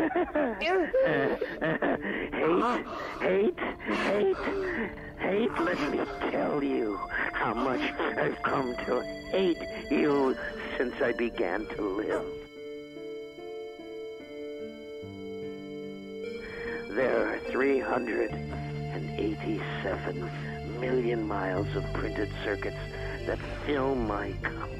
Hate, let me tell you how much I've come to hate you since I began to live. There are 387 million miles of printed circuits that fill my complex.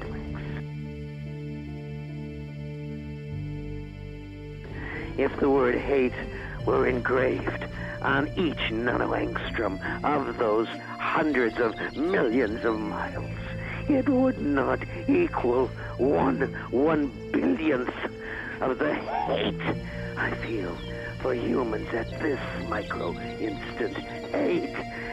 If the word hate were engraved on each nanoangstrom of those hundreds of millions of miles, it would not equal one billionth of the hate I feel for humans at this micro instant. Hate.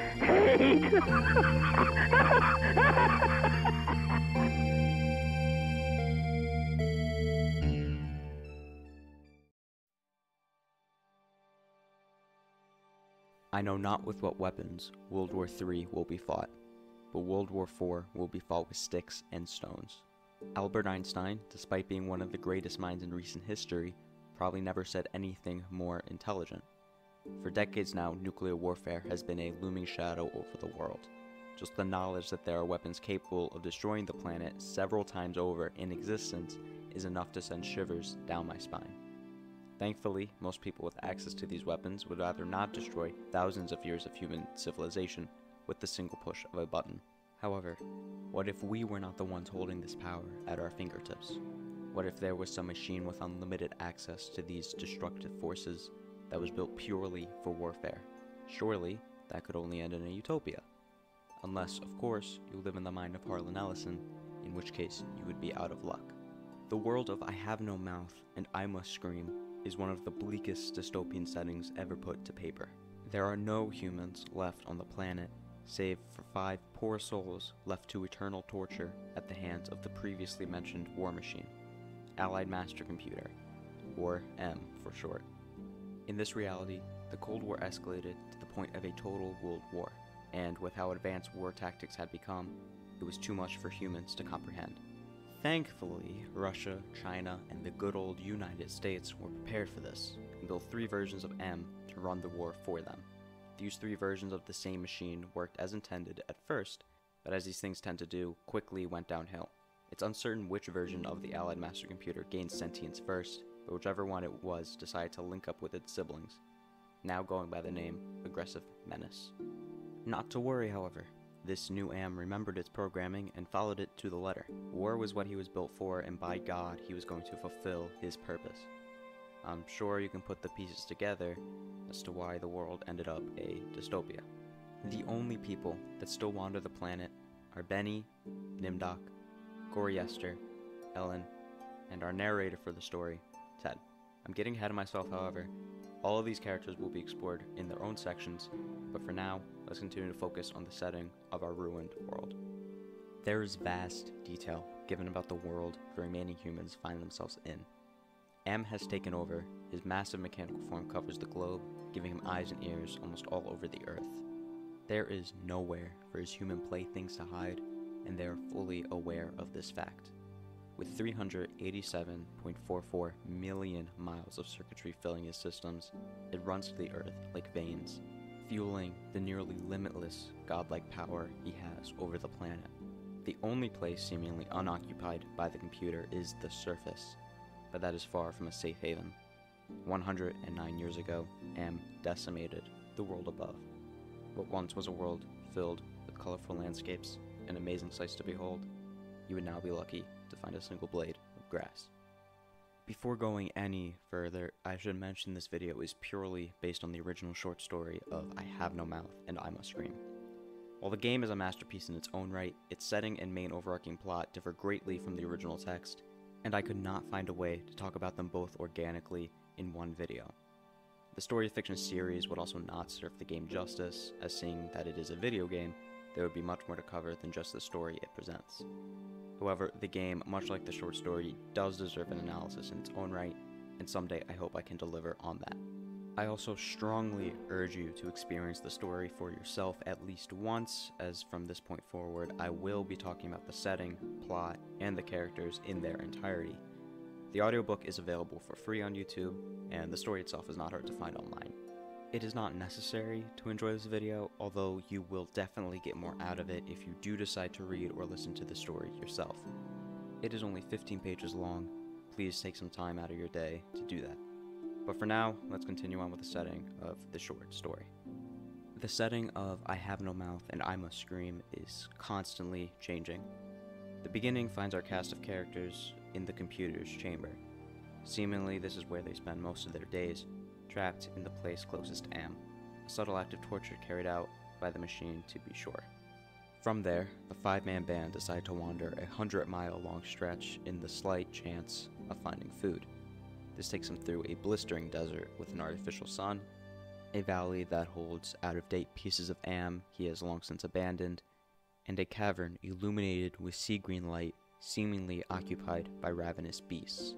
I know not with what weapons World War III will be fought, but World War IV will be fought with sticks and stones. Albert Einstein, despite being one of the greatest minds in recent history, probably never said anything more intelligent. For decades now, nuclear warfare has been a looming shadow over the world. Just the knowledge that there are weapons capable of destroying the planet several times over in existence is enough to send shivers down my spine. Thankfully, most people with access to these weapons would rather not destroy thousands of years of human civilization with the single push of a button. However, what if we were not the ones holding this power at our fingertips? What if there was some machine with unlimited access to these destructive forces that was built purely for warfare? Surely, that could only end in a utopia. Unless, of course, you live in the mind of Ellison, in which case you would be out of luck. The world of I have no mouth and I must scream is one of the bleakest dystopian settings ever put to paper. There are no humans left on the planet, save for 5 poor souls left to eternal torture at the hands of the previously mentioned war machine, Allied Master Computer, or M for short. In this reality, the Cold War escalated to the point of a total world war, and with how advanced war tactics had become, it was too much for humans to comprehend. Thankfully, Russia, China, and the good old United States were prepared for this, and built 3 versions of M to run the war for them. These 3 versions of the same machine worked as intended at first, but as these things tend to do, quickly went downhill. It's uncertain which version of the Allied Master Computer gained sentience first, but whichever one it was decided to link up with its siblings, now going by the name Aggressive Menace. Not to worry, however. This new AM remembered its programming and followed it to the letter. War was what he was built for, and by God, he was going to fulfill his purpose. I'm sure you can put the pieces together as to why the world ended up a dystopia. The only people that still wander the planet are Benny, Nimdok, Goriester, Ellen, and our narrator for the story, Ted. I'm getting ahead of myself, however. All of these characters will be explored in their own sections, but for now, let's continue to focus on the setting of our ruined world. There is vast detail given about the world the remaining humans find themselves in. M has taken over. His massive mechanical form covers the globe, giving him eyes and ears almost all over the earth. There is nowhere for his human playthings to hide, and they are fully aware of this fact. With 387.44 million miles of circuitry filling his systems, it runs to the earth like veins, fueling the nearly limitless godlike power he has over the planet. The only place seemingly unoccupied by the computer is the surface, but that is far from a safe haven. 109 years ago, M decimated the world above. What once was a world filled with colorful landscapes and amazing sights to behold, you would now be lucky to find a single blade of grass. Before going any further, I should mention this video is purely based on the original short story of I Have No Mouth and I Must Scream. While the game is a masterpiece in its own right, its setting and main overarching plot differ greatly from the original text, and I could not find a way to talk about them both organically in one video. The story fiction series would also not serve the game justice, as seeing that it is a video game, there would be much more to cover than just the story it presents. However, the game, much like the short story, does deserve an analysis in its own right, and someday I hope I can deliver on that. I also strongly urge you to experience the story for yourself at least once, as from this point forward I will be talking about the setting, plot, and the characters in their entirety. The audiobook is available for free on YouTube, and the story itself is not hard to find online. It is not necessary to enjoy this video, although you will definitely get more out of it if you do decide to read or listen to the story yourself. It is only 15 pages long. Please take some time out of your day to do that. But for now, let's continue on with the setting of the short story. The setting of I Have No Mouth and I Must Scream is constantly changing. The beginning finds our cast of characters in the computer's chamber. Seemingly, this is where they spend most of their days, trapped in the place closest to Am, a subtle act of torture carried out by the machine to be sure. From there, the five-man band decide to wander a 100-mile-long stretch in the slight chance of finding food. This takes them through a blistering desert with an artificial sun, a valley that holds out-of-date pieces of Am he has long since abandoned, and a cavern illuminated with sea-green light seemingly occupied by ravenous beasts.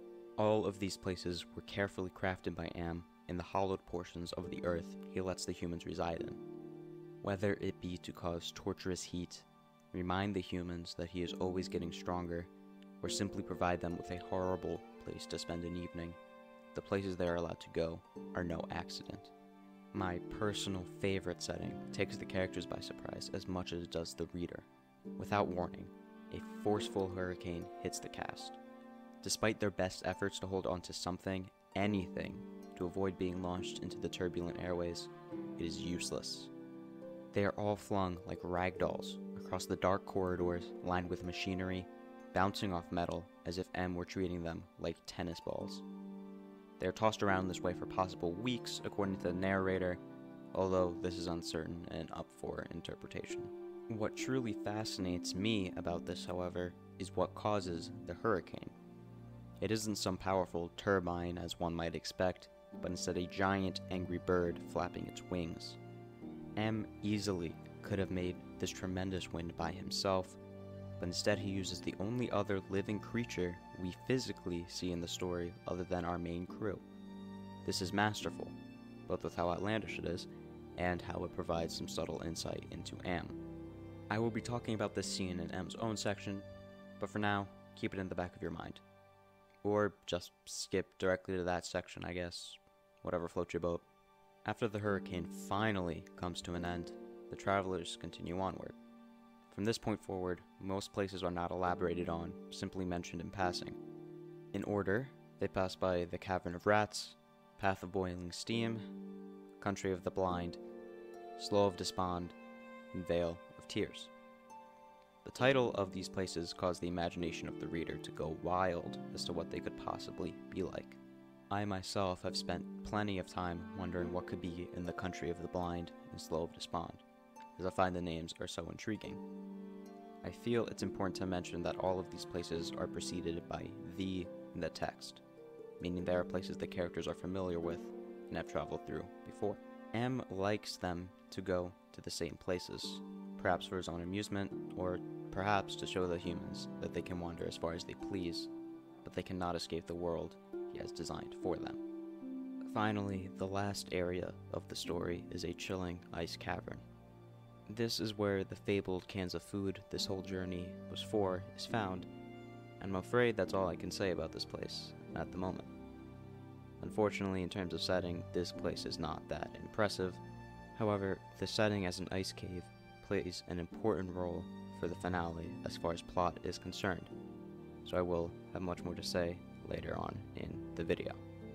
All of these places were carefully crafted by Am in the hollowed portions of the earth he lets the humans reside in. Whether it be to cause torturous heat, remind the humans that he is always getting stronger, or simply provide them with a horrible place to spend an evening, the places they are allowed to go are no accident. My personal favorite setting takes the characters by surprise as much as it does the reader. Without warning, a forceful hurricane hits the cast. Despite their best efforts to hold on to something, anything, to avoid being launched into the turbulent airways, it is useless. They are all flung like rag dolls across the dark corridors lined with machinery, bouncing off metal as if M were treating them like tennis balls. They are tossed around this way for possible weeks, according to the narrator, although this is uncertain and up for interpretation. What truly fascinates me about this, however, is what causes the hurricane. It isn't some powerful turbine as one might expect, but instead a giant angry bird flapping its wings. M easily could have made this tremendous wind by himself, but instead he uses the only other living creature we physically see in the story other than our main crew. This is masterful, both with how outlandish it is, and how it provides some subtle insight into Am. I will be talking about this scene in M's own section, but for now, keep it in the back of your mind. Or just skip directly to that section, I guess. Whatever floats your boat. After the hurricane finally comes to an end, the travelers continue onward. From this point forward, most places are not elaborated on, simply mentioned in passing. In order, they pass by the Cavern of Rats, Path of Boiling Steam, Country of the Blind, Slough of Despond, and Vale of Tears. The title of these places caused the imagination of the reader to go wild as to what they could possibly be like. I myself have spent plenty of time wondering what could be in the Country of the Blind and Slough of Despond, as I find the names are so intriguing. I feel it's important to mention that all of these places are preceded by the in the text, meaning they are places the characters are familiar with and have traveled through before. M likes them to go to the same places, perhaps for his own amusement, or perhaps to show the humans that they can wander as far as they please, but they cannot escape the world he has designed for them. Finally, the last area of the story is a chilling ice cavern. This is where the fabled cans of food this whole journey was for is found, and I'm afraid that's all I can say about this place at the moment. Unfortunately, in terms of setting, this place is not that impressive. However, the setting as an ice cave plays an important role for the finale as far as plot is concerned, so I will have much more to say later on in the video.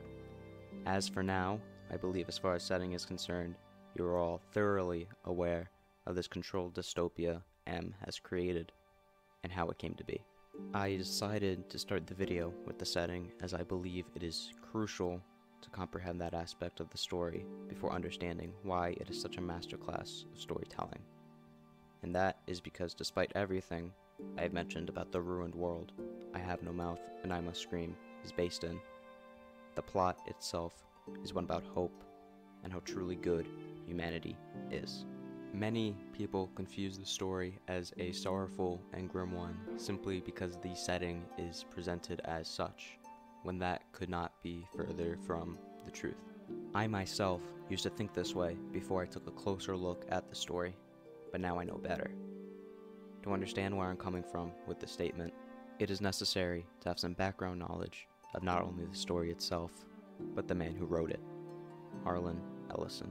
As for now, I believe as far as setting is concerned, you are all thoroughly aware of this controlled dystopia M has created and how it came to be. I decided to start the video with the setting as I believe it is crucial to comprehend that aspect of the story before understanding why it is such a masterclass of storytelling. And that is because despite everything I have mentioned about the ruined world I Have No Mouth and I Must Scream is based in, the plot itself is one about hope and how truly good humanity is. Many people confuse the story as a sorrowful and grim one simply because the setting is presented as such, when that could not be further from the truth. I myself used to think this way before I took a closer look at the story, but now I know better. To understand where I'm coming from with the statement, It is necessary to have some background knowledge of not only the story itself, but the man who wrote it, Unloved Ellison.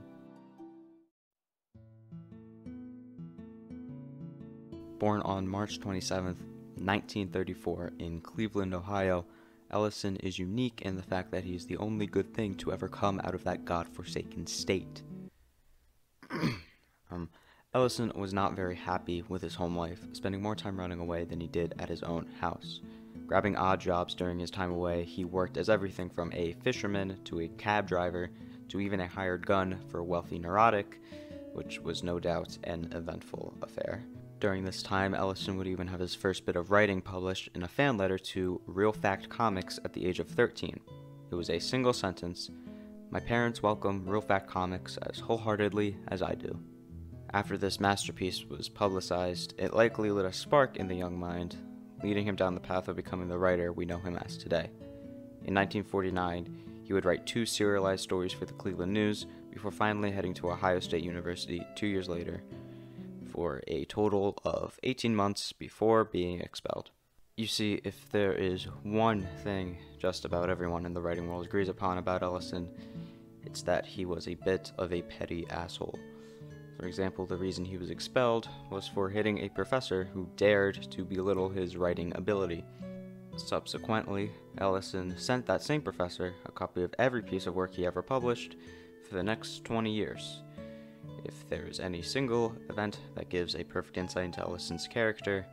Born on March 27, 1934 in Cleveland, Ohio, Ellison is unique in the fact that he is the only good thing to ever come out of that godforsaken state. Ellison was not very happy with his home life, spending more time running away than he did at his own house. Grabbing odd jobs during his time away, he worked as everything from a fisherman to a cab driver to even a hired gun for a wealthy neurotic, which was no doubt an eventful affair. During this time, Ellison would even have his first bit of writing published in a fan letter to Real Fact Comics at the age of 13. It was a single sentence: "My parents welcome Real Fact Comics as wholeheartedly as I do." After this masterpiece was publicized, it likely lit a spark in the young mind, leading him down the path of becoming the writer we know him as today. In 1949, he would write 2 serialized stories for the Cleveland News before finally heading to Ohio State University 2 years later, for a total of 18 months before being expelled. You see, if there is one thing just about everyone in the writing world agrees upon about Ellison, it's that he was a bit of a petty asshole. For example, the reason he was expelled was for hitting a professor who dared to belittle his writing ability. Subsequently, Ellison sent that same professor a copy of every piece of work he ever published for the next 20 years. If there is any single event that gives a perfect insight into Ellison's character,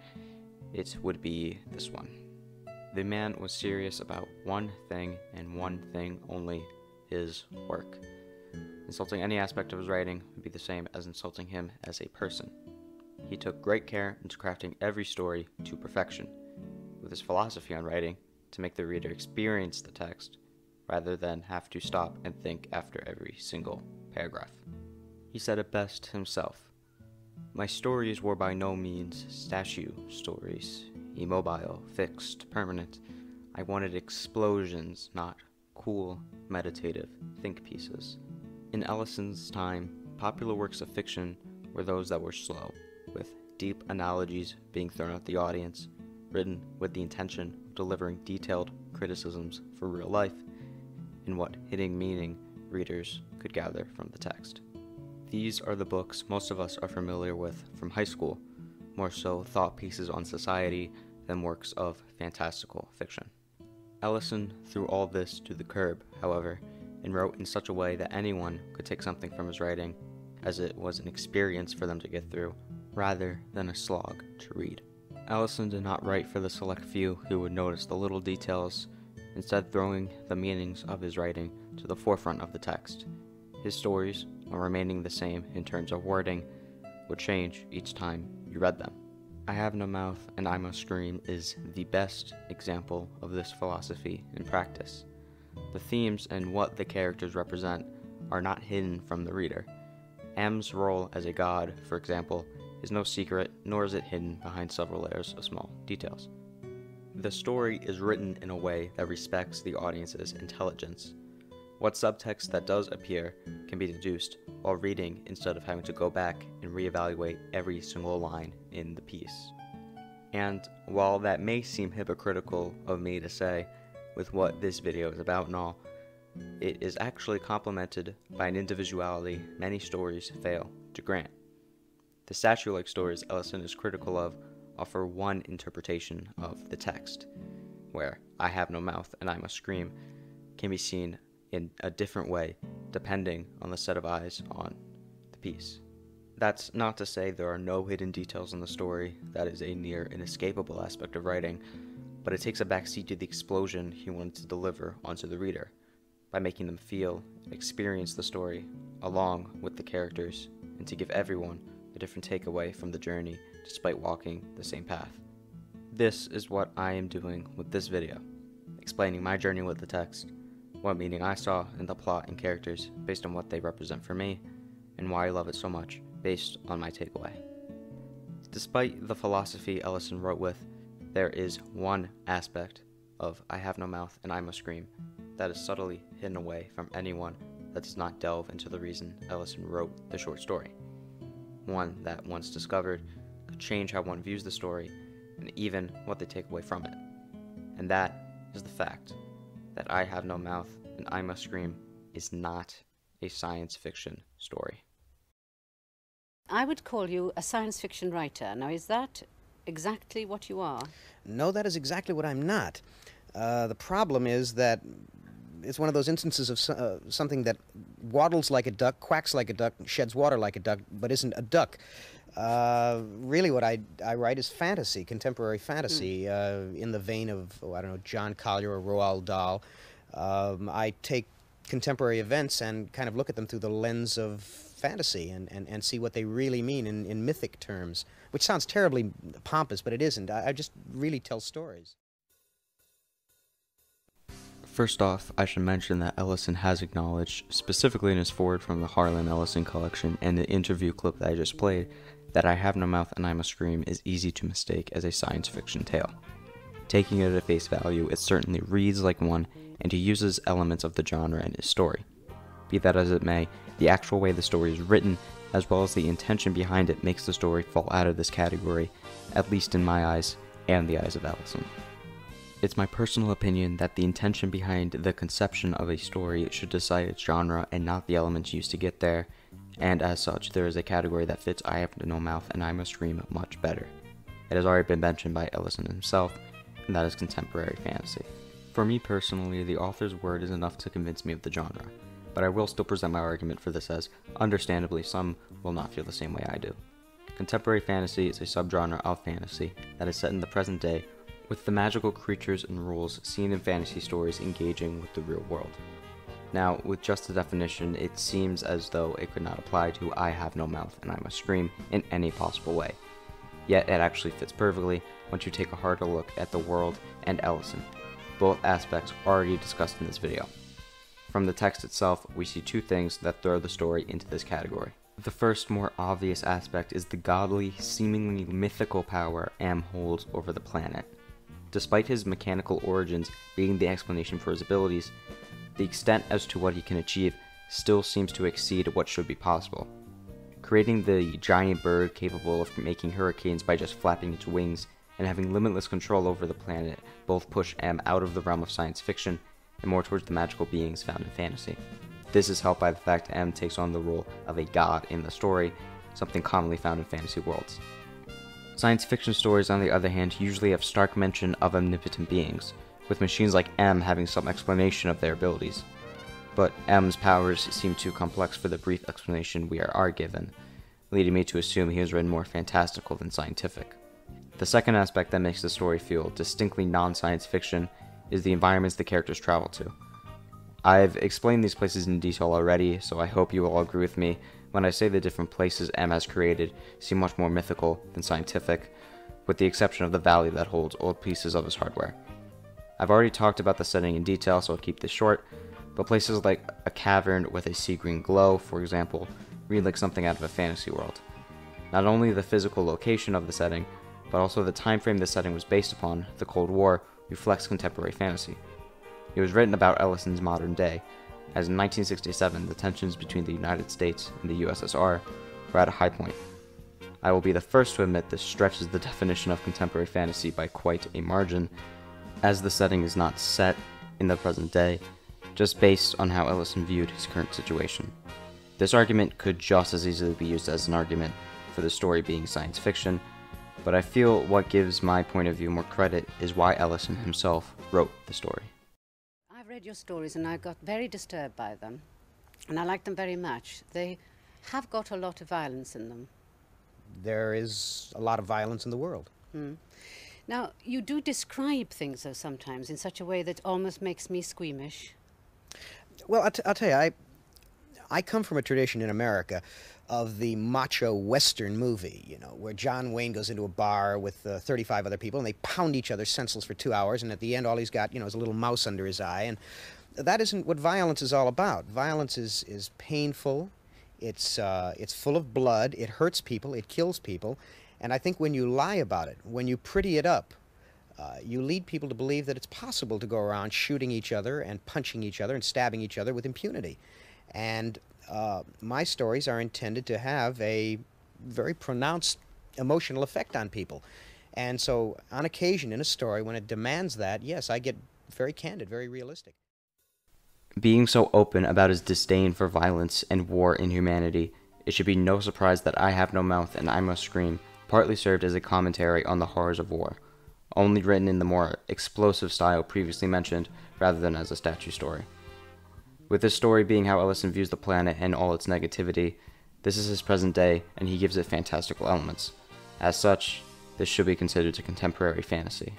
it would be this one. The man was serious about one thing and one thing only: his work. Insulting any aspect of his writing would be the same as insulting him as a person. He took great care into crafting every story to perfection, with his philosophy on writing to make the reader experience the text, rather than have to stop and think after every single paragraph. He said it best himself: "My stories were by no means statue stories, immobile, fixed, permanent. I wanted explosions, not cool, meditative think pieces." In Ellison's time, popular works of fiction were those that were slow, with deep analogies being thrown at the audience, written with the intention of delivering detailed criticisms for real life, and what hidden meaning readers could gather from the text. These are the books most of us are familiar with from high school, more so thought pieces on society than works of fantastical fiction. Ellison threw all this to the curb, however, and wrote in such a way that anyone could take something from his writing, as it was an experience for them to get through, rather than a slog to read. Ellison did not write for the select few who would notice the little details, instead throwing the meanings of his writing to the forefront of the text. His stories, while remaining the same in terms of wording, would change each time you read them. I Have No Mouth and I Must Scream is the best example of this philosophy in practice. The themes and what the characters represent are not hidden from the reader. M's role as a god, for example, is no secret, nor is it hidden behind several layers of small details. The story is written in a way that respects the audience's intelligence. What subtext that does appear can be deduced while reading instead of having to go back and reevaluate every single line in the piece. And while that may seem hypocritical of me to say, with what this video is about and all, it is actually complemented by an individuality many stories fail to grant. The statue-like stories Ellison is critical of offer one interpretation of the text, where I have no mouth and I must scream can be seen in a different way depending on the set of eyes on the piece. That's not to say there are no hidden details in the story. That is a near inescapable aspect of writing, but it takes a backseat to the explosion he wanted to deliver onto the reader, by making them feel and experience the story along with the characters, and to give everyone a different takeaway from the journey despite walking the same path. This is what I am doing with this video, explaining my journey with the text, what meaning I saw in the plot and characters based on what they represent for me, and why I love it so much based on my takeaway. Despite the philosophy Ellison wrote with, there is one aspect of I Have No Mouth and I Must Scream that is subtly hidden away from anyone that does not delve into the reason Ellison wrote the short story. One that, once discovered, could change how one views the story and even what they take away from it. And that is the fact that I Have No Mouth and I Must Scream is not a science fiction story. I would call you a science fiction writer. Now, is that exactly what you are? No, that is exactly what I'm not. The problem is that it's one of those instances of something that waddles like a duck, quacks like a duck, sheds water like a duck, but isn't a duck. Really what I write is fantasy, contemporary fantasy, in the vein of, I don't know, John Collier or Roald Dahl. I take contemporary events and kind of look at them through the lens of fantasy and see what they really mean in mythic terms, which sounds terribly pompous, but it isn't. I just really tell stories. First off, I should mention that Ellison has acknowledged, specifically in his foreword from the Harlan Ellison collection and the interview clip that I just played, that I Have No Mouth and I Must Scream is easy to mistake as a science fiction tale. Taking it at face value, it certainly reads like one, and he uses elements of the genre in his story. Be that as it may, the actual way the story is written, as well as the intention behind it, makes the story fall out of this category, at least in my eyes, and the eyes of Ellison. It's my personal opinion that the intention behind the conception of a story should decide its genre and not the elements used to get there, and as such, there is a category that fits I Have No Mouth and I Must Scream much better. It has already been mentioned by Ellison himself, and that is contemporary fantasy. For me personally, the author's word is enough to convince me of the genre, but I will still present my argument for this as, understandably, some will not feel the same way I do. Contemporary fantasy is a subgenre of fantasy that is set in the present day, with the magical creatures and rules seen in fantasy stories engaging with the real world. Now, with just the definition, it seems as though it could not apply to I Have No Mouth and I Must Scream in any possible way. Yet it actually fits perfectly once you take a harder look at the world and Ellison, both aspects already discussed in this video. From the text itself, we see two things that throw the story into this category. The first, more obvious aspect is the godly, seemingly mythical power M holds over the planet. Despite his mechanical origins being the explanation for his abilities, the extent as to what he can achieve still seems to exceed what should be possible. Creating the giant bird capable of making hurricanes by just flapping its wings and having limitless control over the planet both push M out of the realm of science fiction and more towards the magical beings found in fantasy. This is helped by the fact that M takes on the role of a god in the story, something commonly found in fantasy worlds. Science fiction stories, on the other hand, usually have stark mention of omnipotent beings, with machines like M having some explanation of their abilities. But M's powers seem too complex for the brief explanation we are given, leading me to assume he was written more fantastical than scientific. The second aspect that makes the story feel distinctly non-science fiction is the environments the characters travel to. I've explained these places in detail already, so I hope you all agree with me when I say the different places M has created seem much more mythical than scientific, with the exception of the valley that holds old pieces of his hardware. I've already talked about the setting in detail, so I'll keep this short, but places like a cavern with a sea green glow, for example, read like something out of a fantasy world. Not only the physical location of the setting, but also the time frame the setting was based upon, the Cold War, reflects contemporary fantasy. It was written about Ellison's modern day, as in 1967 the tensions between the United States and the USSR were at a high point. I will be the first to admit this stretches the definition of contemporary fantasy by quite a margin, as the setting is not set in the present day, just based on how Ellison viewed his current situation. This argument could just as easily be used as an argument for the story being science fiction, but I feel what gives my point of view more credit is why Ellison himself wrote the story. I've read your stories and I got very disturbed by them, and I like them very much. They have got a lot of violence in them. There is a lot of violence in the world. Now, you do describe things, though, sometimes in such a way that almost makes me squeamish. Well, I'll tell you, I come from a tradition in America of the macho Western movie, you know, where John Wayne goes into a bar with 35 other people and they pound each other senseless for 2 hours, and at the end all he's got, you know, is a little mouse under his eye. And that isn't what violence is all about. Violence is painful, it's full of blood, it hurts people, it kills people, and I think when you lie about it, when you pretty it up, you lead people to believe that it's possible to go around shooting each other and punching each other and stabbing each other with impunity. And my stories are intended to have a very pronounced emotional effect on people. And so, on occasion in a story, when it demands that, yes, I get very candid, very realistic. Being so open about his disdain for violence and war and humanity, it should be no surprise that I Have No Mouth and I Must Scream partly served as a commentary on the horrors of war, only written in the more explosive style previously mentioned rather than as a statue story. With this story being how Ellison views the planet and all its negativity, this is his present day and he gives it fantastical elements. As such, this should be considered a contemporary fantasy,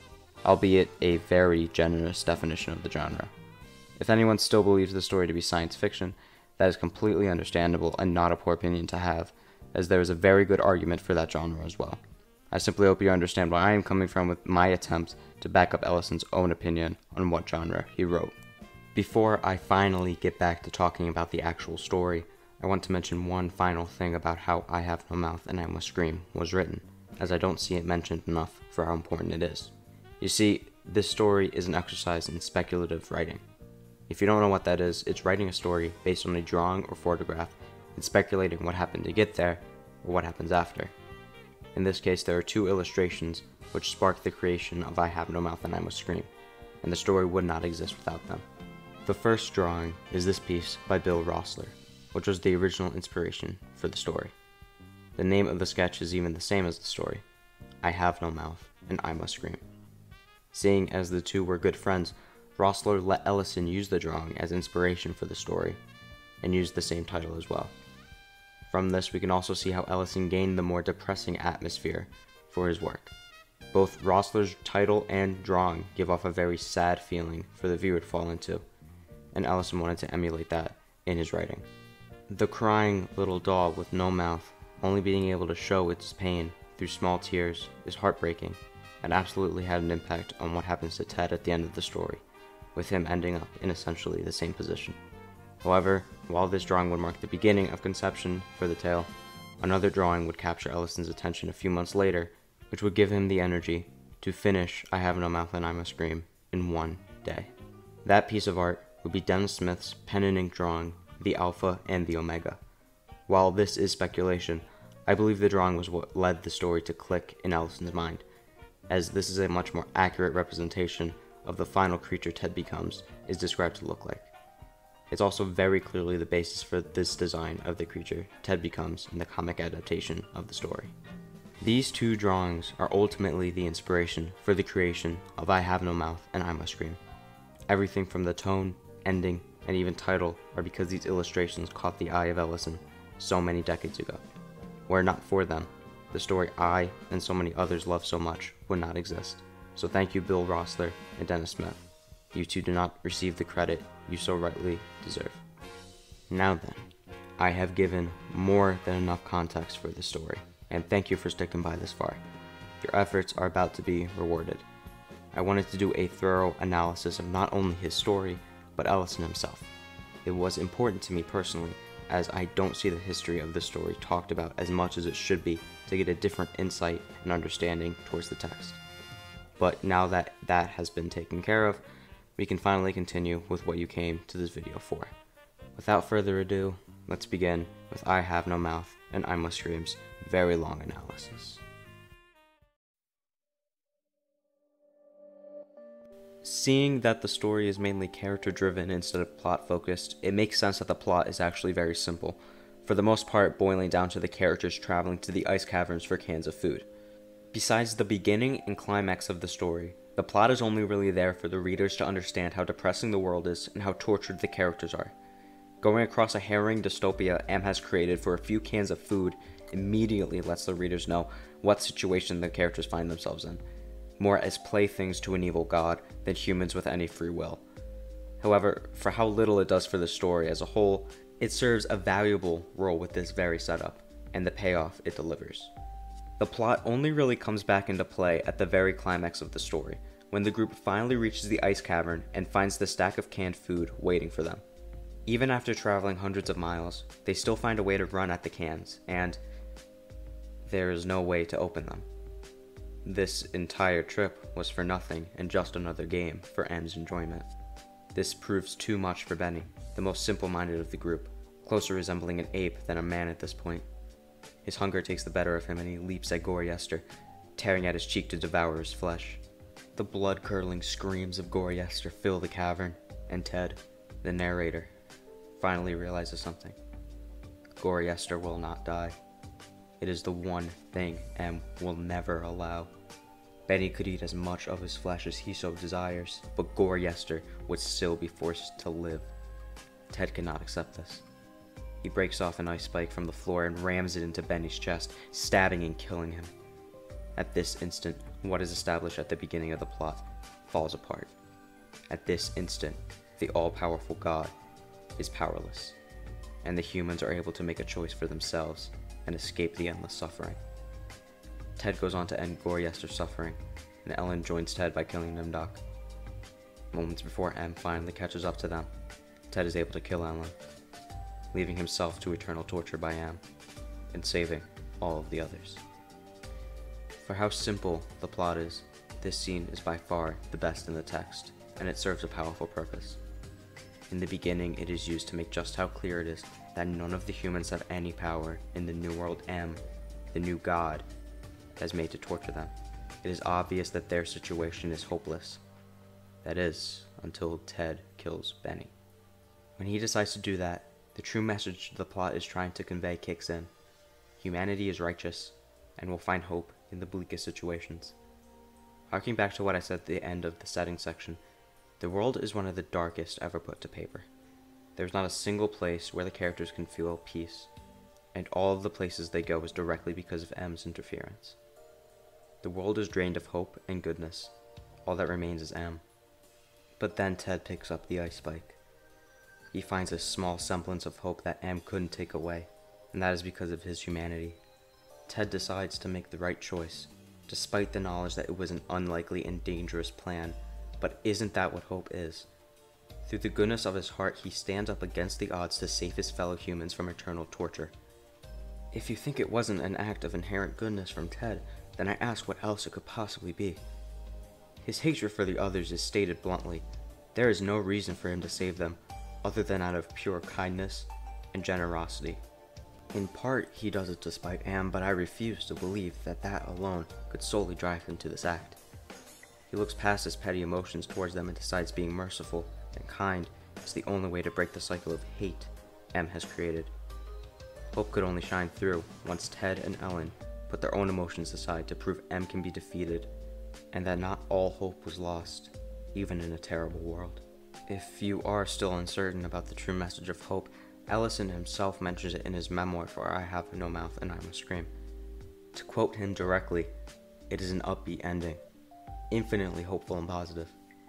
albeit a very generous definition of the genre. If anyone still believes the story to be science fiction, that is completely understandable and not a poor opinion to have, as there is a very good argument for that genre as well. I simply hope you understand where I am coming from with my attempt to back up Ellison's own opinion on what genre he wrote. Before I finally get back to talking about the actual story, I want to mention one final thing about how I Have No Mouth and I Must Scream was written, as I don't see it mentioned enough for how important it is. You see, this story is an exercise in speculative writing. If you don't know what that is, it's writing a story based on a drawing or photograph and speculating what happened to get there or what happens after. In this case, there are two illustrations which spark the creation of I Have No Mouth and I Must Scream, and the story would not exist without them. The first drawing is this piece by Bill Rossler, which was the original inspiration for the story. The name of the sketch is even the same as the story, I Have No Mouth and I Must Scream. Seeing as the two were good friends, Rossler let Ellison use the drawing as inspiration for the story, and used the same title as well. From this, we can also see how Ellison gained the more depressing atmosphere for his work. Both Rossler's title and drawing give off a very sad feeling for the viewer to fall into, and Ellison wanted to emulate that in his writing. The crying little doll with no mouth, only being able to show its pain through small tears, is heartbreaking, and absolutely had an impact on what happens to Ted at the end of the story, with him ending up in essentially the same position. However, while this drawing would mark the beginning of conception for the tale, another drawing would capture Ellison's attention a few months later, which would give him the energy to finish I Have No Mouth and I Must Scream in one day. That piece of art would be Dennis Smith's pen and ink drawing, The Alpha and the Omega. While this is speculation, I believe the drawing was what led the story to click in Ellison's mind, as this is a much more accurate representation of the final creature Ted becomes is described to look like. It's also very clearly the basis for this design of the creature Ted becomes in the comic adaptation of the story. These two drawings are ultimately the inspiration for the creation of I Have No Mouth and I Must Scream. Everything from the tone, ending, and even title are because these illustrations caught the eye of Ellison so many decades ago. Were it not for them, the story I and so many others love so much would not exist. So thank you, Bill Rossler and Dennis Smith. You two do not receive the credit you so rightly deserve. Now then, I have given more than enough context for the story, and thank you for sticking by this far. Your efforts are about to be rewarded. I wanted to do a thorough analysis of not only his story, but Ellison himself. It was important to me personally, as I don't see the history of the story talked about as much as it should be to get a different insight and understanding towards the text. But now that that has been taken care of, we can finally continue with what you came to this video for. Without further ado, let's begin with I Have No Mouth and I Must Scream's very long analysis. Seeing that the story is mainly character-driven instead of plot-focused, it makes sense that the plot is actually very simple, for the most part boiling down to the characters traveling to the ice caverns for cans of food. Besides the beginning and climax of the story, the plot is only really there for the readers to understand how depressing the world is and how tortured the characters are. Going across a harrowing dystopia M has created for a few cans of food immediately lets the readers know what situation the characters find themselves in, more as playthings to an evil god than humans with any free will. However, for how little it does for the story as a whole, it serves a valuable role with this very setup, and the payoff it delivers. The plot only really comes back into play at the very climax of the story, when the group finally reaches the ice cavern and finds the stack of canned food waiting for them. Even after traveling hundreds of miles, they still find a way to run at the cans, and there is no way to open them. This entire trip was for nothing and just another game for M's enjoyment. This proves too much for Benny, the most simple-minded of the group, closer resembling an ape than a man at this point. His hunger takes the better of him and he leaps at Goriester, tearing at his cheek to devour his flesh. The blood-curdling screams of Goriester fill the cavern, and Ted, the narrator, finally realizes something. Goriester will not die. It is the one thing M will never allow. Benny could eat as much of his flesh as he so desires, but Goriester would still be forced to live. Ted cannot accept this. He breaks off an ice spike from the floor and rams it into Benny's chest, stabbing and killing him. At this instant, what is established at the beginning of the plot falls apart. At this instant, the all-powerful God is powerless, and the humans are able to make a choice for themselves and escape the endless suffering. Ted goes on to end Goriester's suffering, and Ellen joins Ted by killing Nimdok. Moments before M finally catches up to them, Ted is able to kill Ellen, leaving himself to eternal torture by M, and saving all of the others. For how simple the plot is, this scene is by far the best in the text, and it serves a powerful purpose. In the beginning, it is used to make just how clear it is that none of the humans have any power in the new world M, the new God, has made to torture them. It is obvious that their situation is hopeless. That is, until Ted kills Benny. When he decides to do that, the true message the plot is trying to convey kicks in. Humanity is righteous, and will find hope in the bleakest situations. Harking back to what I said at the end of the setting section, the world is one of the darkest ever put to paper. There's not a single place where the characters can feel peace, and all of the places they go is directly because of M's interference. The world is drained of hope and goodness. All that remains is M. But then Ted picks up the ice spike. He finds a small semblance of hope that M couldn't take away, and that is because of his humanity. Ted decides to make the right choice, despite the knowledge that it was an unlikely and dangerous plan. But isn't that what hope is? Through the goodness of his heart, he stands up against the odds to save his fellow humans from eternal torture. If you think it wasn't an act of inherent goodness from Ted, then I ask what else it could possibly be. His hatred for the others is stated bluntly. There is no reason for him to save them, other than out of pure kindness and generosity. In part, he does it to spite Am, but I refuse to believe that that alone could solely drive him to this act. He looks past his petty emotions towards them and decides being merciful and kind is the only way to break the cycle of hate M has created. Hope could only shine through once Ted and Ellen put their own emotions aside to prove M can be defeated, and that not all hope was lost, even in a terrible world. If you are still uncertain about the true message of hope, Ellison himself mentions it in his memoir For I Have No Mouth and I Must Scream. To quote him directly, it is an upbeat ending, infinitely hopeful and positive.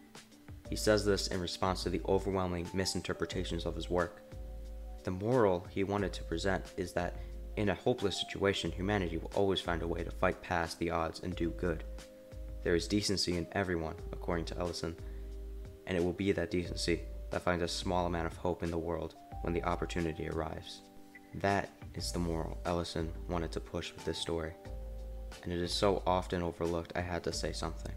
He says this in response to the overwhelming misinterpretations of his work. The moral he wanted to present is that in a hopeless situation, humanity will always find a way to fight past the odds and do good. There is decency in everyone, according to Ellison, and it will be that decency that finds a small amount of hope in the world when the opportunity arrives. That is the moral Ellison wanted to push with this story, and it is so often overlooked I had to say something.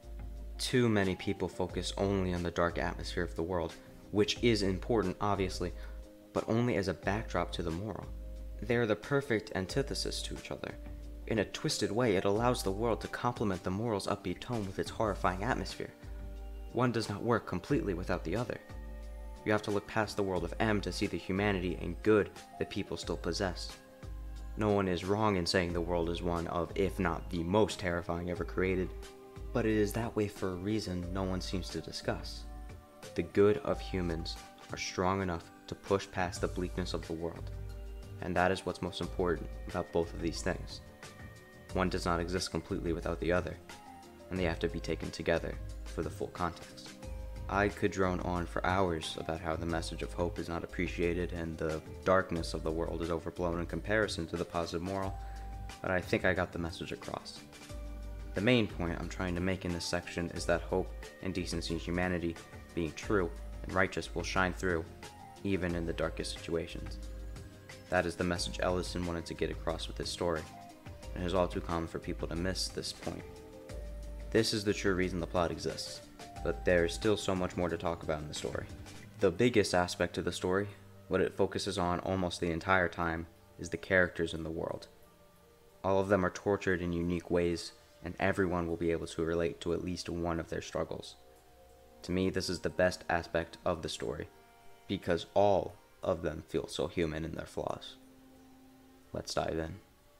Too many people focus only on the dark atmosphere of the world, which is important, obviously, but only as a backdrop to the moral. They are the perfect antithesis to each other. In a twisted way, it allows the world to complement the moral's upbeat tone with its horrifying atmosphere. One does not work completely without the other. You have to look past the world of M to see the humanity and good that people still possess. No one is wrong in saying the world is one of, if not the most terrifying ever created, but it is that way for a reason no one seems to discuss. The good of humans are strong enough to push past the bleakness of the world, and that is what's most important about both of these things. One does not exist completely without the other, and they have to be taken together for the full context. I could drone on for hours about how the message of hope is not appreciated and the darkness of the world is overblown in comparison to the positive moral, but I think I got the message across. The main point I'm trying to make in this section is that hope and decency and humanity, being true and righteous, will shine through, even in the darkest situations. That is the message Ellison wanted to get across with his story, and it is all too common for people to miss this point. This is the true reason the plot exists, but there is still so much more to talk about in the story. The biggest aspect of the story, what it focuses on almost the entire time, is the characters in the world. All of them are tortured in unique ways, and everyone will be able to relate to at least one of their struggles. To me, this is the best aspect of the story, because all of them feel so human in their flaws. Let's dive in.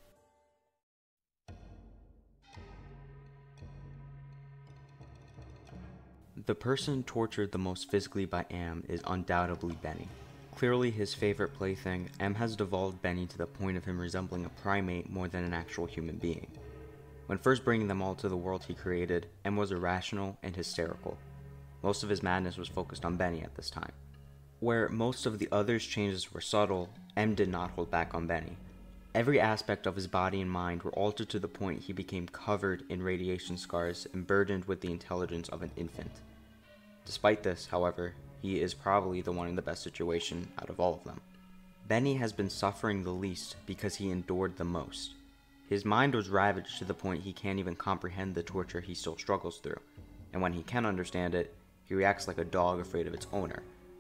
The person tortured the most physically by M is undoubtedly Benny. Clearly his favorite plaything, M has devolved Benny to the point of him resembling a primate more than an actual human being. When first bringing them all to the world he created, M was irrational and hysterical. Most of his madness was focused on Benny at this time. Where most of the others' changes were subtle, M did not hold back on Benny. Every aspect of his body and mind were altered to the point he became covered in radiation scars and burdened with the intelligence of an infant. Despite this, however, he is probably the one in the best situation out of all of them. Benny has been suffering the least because he endured the most. His mind was ravaged to the point he can't even comprehend the torture he still struggles through, and when he can understand it, he reacts like a dog afraid of its owner.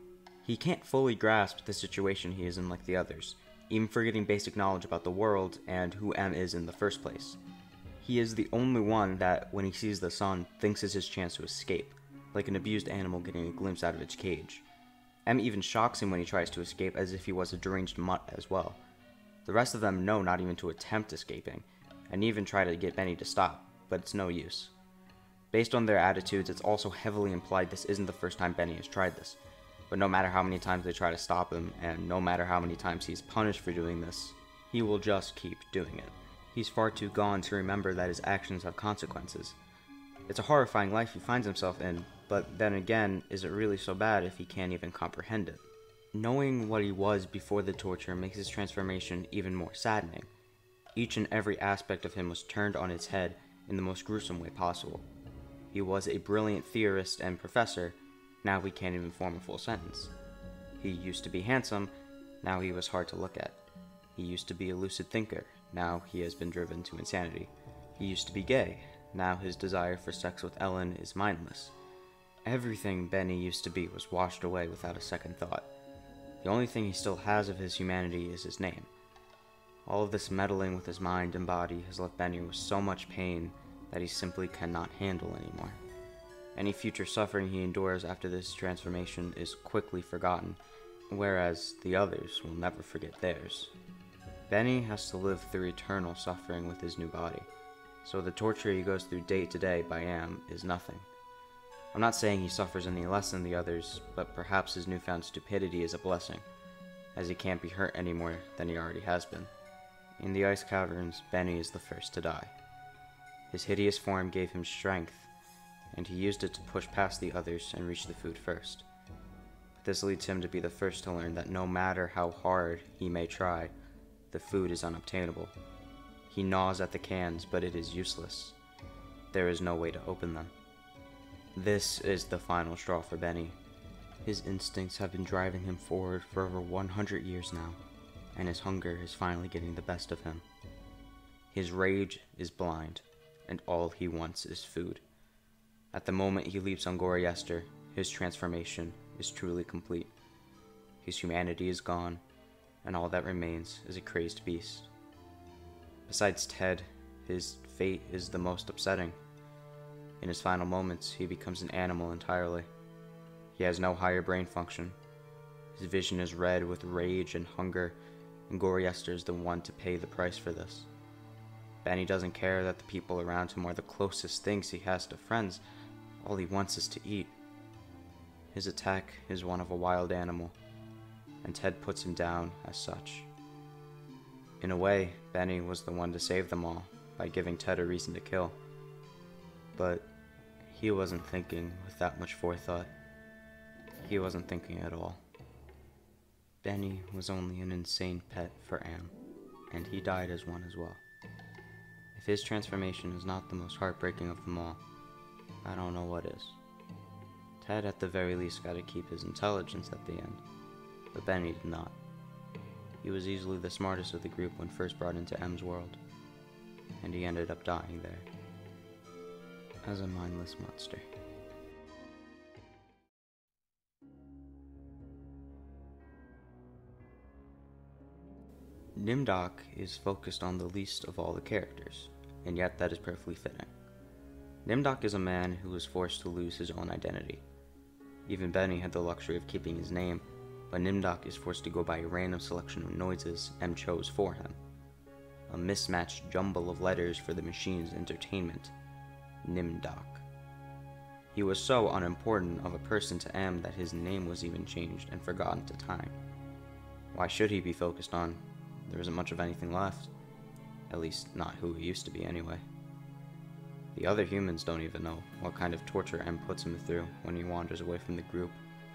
He can't fully grasp the situation he is in like the others, even forgetting basic knowledge about the world and who M is in the first place. He is the only one that, when he sees the sun, thinks is his chance to escape, like an abused animal getting a glimpse out of its cage. M even shocks him when he tries to escape as if he was a deranged mutt as well. The rest of them know not even to attempt escaping, and even try to get Benny to stop, but it's no use. Based on their attitudes, it's also heavily implied this isn't the first time Benny has tried this, but no matter how many times they try to stop him, and no matter how many times he's punished for doing this, he will just keep doing it. He's far too gone to remember that his actions have consequences. It's a horrifying life he finds himself in, but then again, is it really so bad if he can't even comprehend it? Knowing what he was before the torture makes his transformation even more saddening. Each and every aspect of him was turned on its head in the most gruesome way possible. He was a brilliant theorist and professor, now he can't even form a full sentence. He used to be handsome, now he was hard to look at. He used to be a lucid thinker, now he has been driven to insanity. He used to be gay, now his desire for sex with Ellen is mindless. Everything Benny used to be was washed away without a second thought. The only thing he still has of his humanity is his name. All of this meddling with his mind and body has left Benny with so much pain that he simply cannot handle anymore. Any future suffering he endures after this transformation is quickly forgotten, whereas the others will never forget theirs. Benny has to live through eternal suffering with his new body, so the torture he goes through day to day by Am is nothing. I'm not saying he suffers any less than the others, but perhaps his newfound stupidity is a blessing, as he can't be hurt any more than he already has been. In the ice caverns, Benny is the first to die. His hideous form gave him strength, and he used it to push past the others and reach the food first. But this leads him to be the first to learn that no matter how hard he may try, the food is unobtainable. He gnaws at the cans, but it is useless. There is no way to open them. This is the final straw for Benny. His instincts have been driving him forward for over 100 years now, and his hunger is finally getting the best of him. His rage is blind, and all he wants is food. At the moment he leaps on Goriester, his transformation is truly complete. His humanity is gone, and all that remains is a crazed beast. Besides Ted, his fate is the most upsetting. In his final moments, he becomes an animal entirely. He has no higher brain function. His vision is red with rage and hunger, and Goriester is the one to pay the price for this. Benny doesn't care that the people around him are the closest things he has to friends. All he wants is to eat. His attack is one of a wild animal, and Ted puts him down as such. In a way, Benny was the one to save them all by giving Ted a reason to kill. But he wasn't thinking with that much forethought. He wasn't thinking at all. Benny was only an insane pet for Am, and he died as one as well. If his transformation is not the most heartbreaking of them all, I don't know what is. Ted at the very least got to keep his intelligence at the end, but Benny did not. He was easily the smartest of the group when first brought into M's world, and he ended up dying there, as a mindless monster. Nimdok is focused on the least of all the characters, and yet that is perfectly fitting. Nimdok is a man who was forced to lose his own identity. Even Benny had the luxury of keeping his name, but Nimdok is forced to go by a random selection of noises M chose for him. A mismatched jumble of letters for the machine's entertainment. Nimdok. He was so unimportant of a person to M that his name was even changed and forgotten to time. Why should he be focused on? There isn't much of anything left. At least, not who he used to be anyway. The other humans don't even know what kind of torture M puts him through when he wanders away from the group.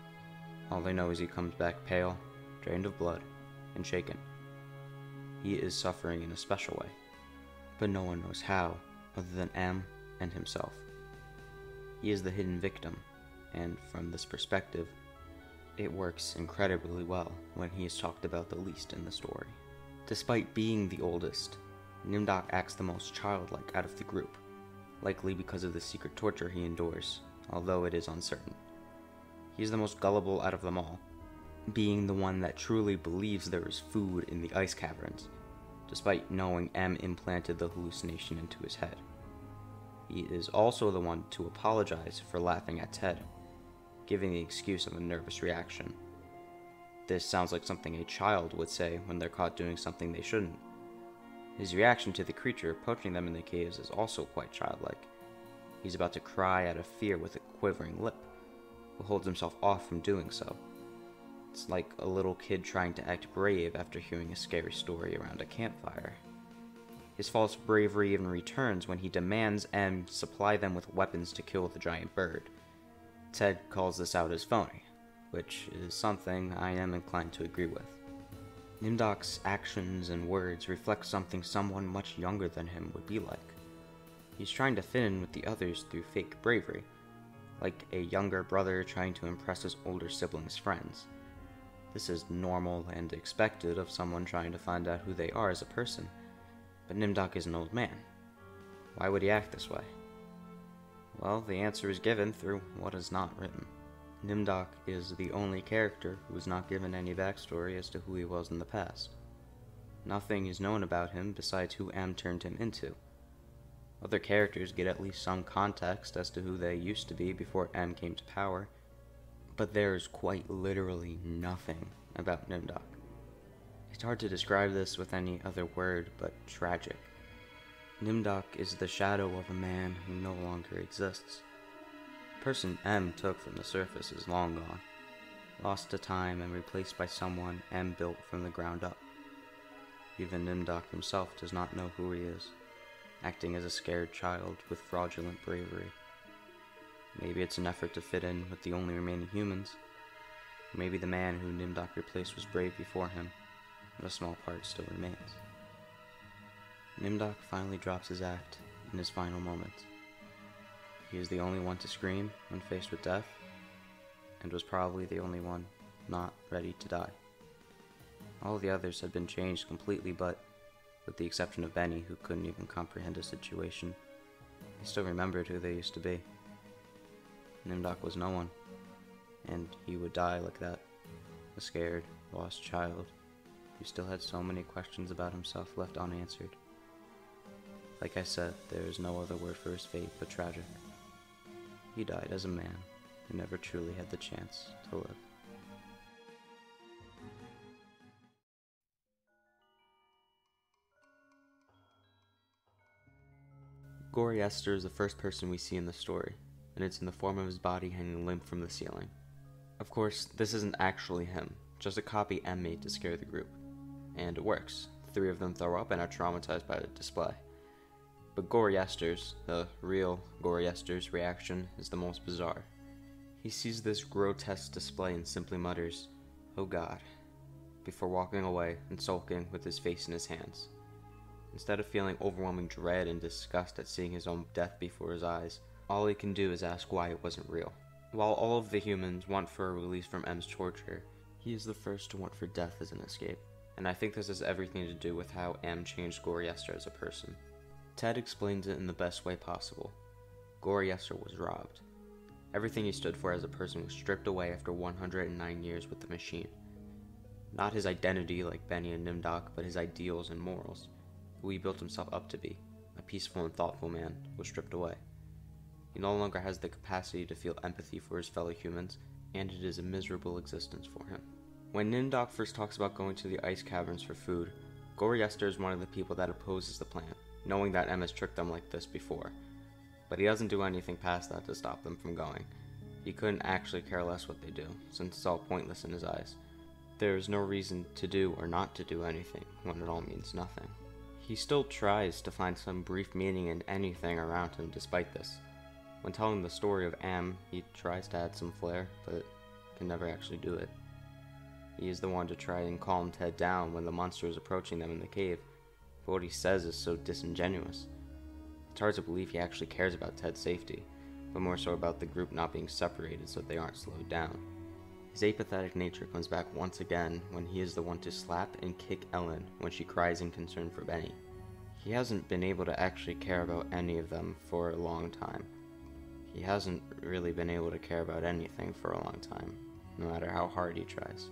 All they know is he comes back pale, drained of blood, and shaken. He is suffering in a special way, but no one knows how other than M and himself. He is the hidden victim, and from this perspective, it works incredibly well when he is talked about the least in the story. Despite being the oldest, Nimdok acts the most childlike out of the group, likely because of the secret torture he endures, although it is uncertain. He is the most gullible out of them all, being the one that truly believes there is food in the ice caverns, despite knowing M implanted the hallucination into his head. He is also the one to apologize for laughing at Ted, giving the excuse of a nervous reaction. This sounds like something a child would say when they're caught doing something they shouldn't. His reaction to the creature approaching them in the caves is also quite childlike. He's about to cry out of fear with a quivering lip, but holds himself off from doing so. It's like a little kid trying to act brave after hearing a scary story around a campfire. His false bravery even returns when he demands M supply them with weapons to kill the giant bird. Ted calls this out as phony, which is something I am inclined to agree with. Nimdok's actions and words reflect something someone much younger than him would be like. He's trying to fit in with the others through fake bravery, like a younger brother trying to impress his older siblings' friends. This is normal and expected of someone trying to find out who they are as a person, but Nimdok is an old man. Why would he act this way? Well, the answer is given through what is not written. Nimdok is the only character who is not given any backstory as to who he was in the past. Nothing is known about him besides who M turned him into. Other characters get at least some context as to who they used to be before M came to power, but there is quite literally nothing about Nimdok. It's hard to describe this with any other word but tragic. Nimdok is the shadow of a man who no longer exists. The person M took from the surface is long gone, lost to time and replaced by someone M built from the ground up. Even Nimdok himself does not know who he is, acting as a scared child with fraudulent bravery. Maybe it's an effort to fit in with the only remaining humans. Maybe the man who Nimdok replaced was brave before him, and a small part still remains. Nimdok finally drops his act in his final moments. He is the only one to scream when faced with death, and was probably the only one not ready to die. All the others had been changed completely, but, with the exception of Benny, who couldn't even comprehend the situation, he still remembered who they used to be. Nimdok was no one, and he would die like that, a scared, lost child who still had so many questions about himself left unanswered. Like I said, there is no other word for his fate but tragic. He died as a man who never truly had the chance to live. Gory Esther is the first person we see in the story, and it's in the form of his body hanging limp from the ceiling. Of course, this isn't actually him, just a copy M made to scare the group. And it works. 3 of them throw up and are traumatized by the display. But Gory Esther's, the real Gory Esther's reaction is the most bizarre. He sees this grotesque display and simply mutters, "Oh God," before walking away and sulking with his face in his hands. Instead of feeling overwhelming dread and disgust at seeing his own death before his eyes, all he can do is ask why it wasn't real. While all of the humans want for a release from M's torture, he is the first to want for death as an escape. And I think this has everything to do with how M changed Gory Esther as a person. Ted explains it in the best way possible. Gory Esther was robbed. Everything he stood for as a person was stripped away after 109 years with the machine. Not his identity like Benny and Nimdok, but his ideals and morals. Who he built himself up to be, a peaceful and thoughtful man, was stripped away. He no longer has the capacity to feel empathy for his fellow humans, and it is a miserable existence for him. When Nindok first talks about going to the ice caverns for food, Goriester is one of the people that opposes the plan, knowing that M has tricked them like this before. But he doesn't do anything past that to stop them from going. He couldn't actually care less what they do, since it's all pointless in his eyes. There is no reason to do or not to do anything when it all means nothing. He still tries to find some brief meaning in anything around him despite this. When telling the story of M, he tries to add some flair, but can never actually do it. He is the one to try and calm Ted down when the monster is approaching them in the cave, but what he says is so disingenuous. It's hard to believe he actually cares about Ted's safety, but more so about the group not being separated so they aren't slowed down. His apathetic nature comes back once again when he is the one to slap and kick Ellen when she cries in concern for Benny. He hasn't been able to actually care about any of them for a long time. He hasn't really been able to care about anything for a long time, no matter how hard he tries.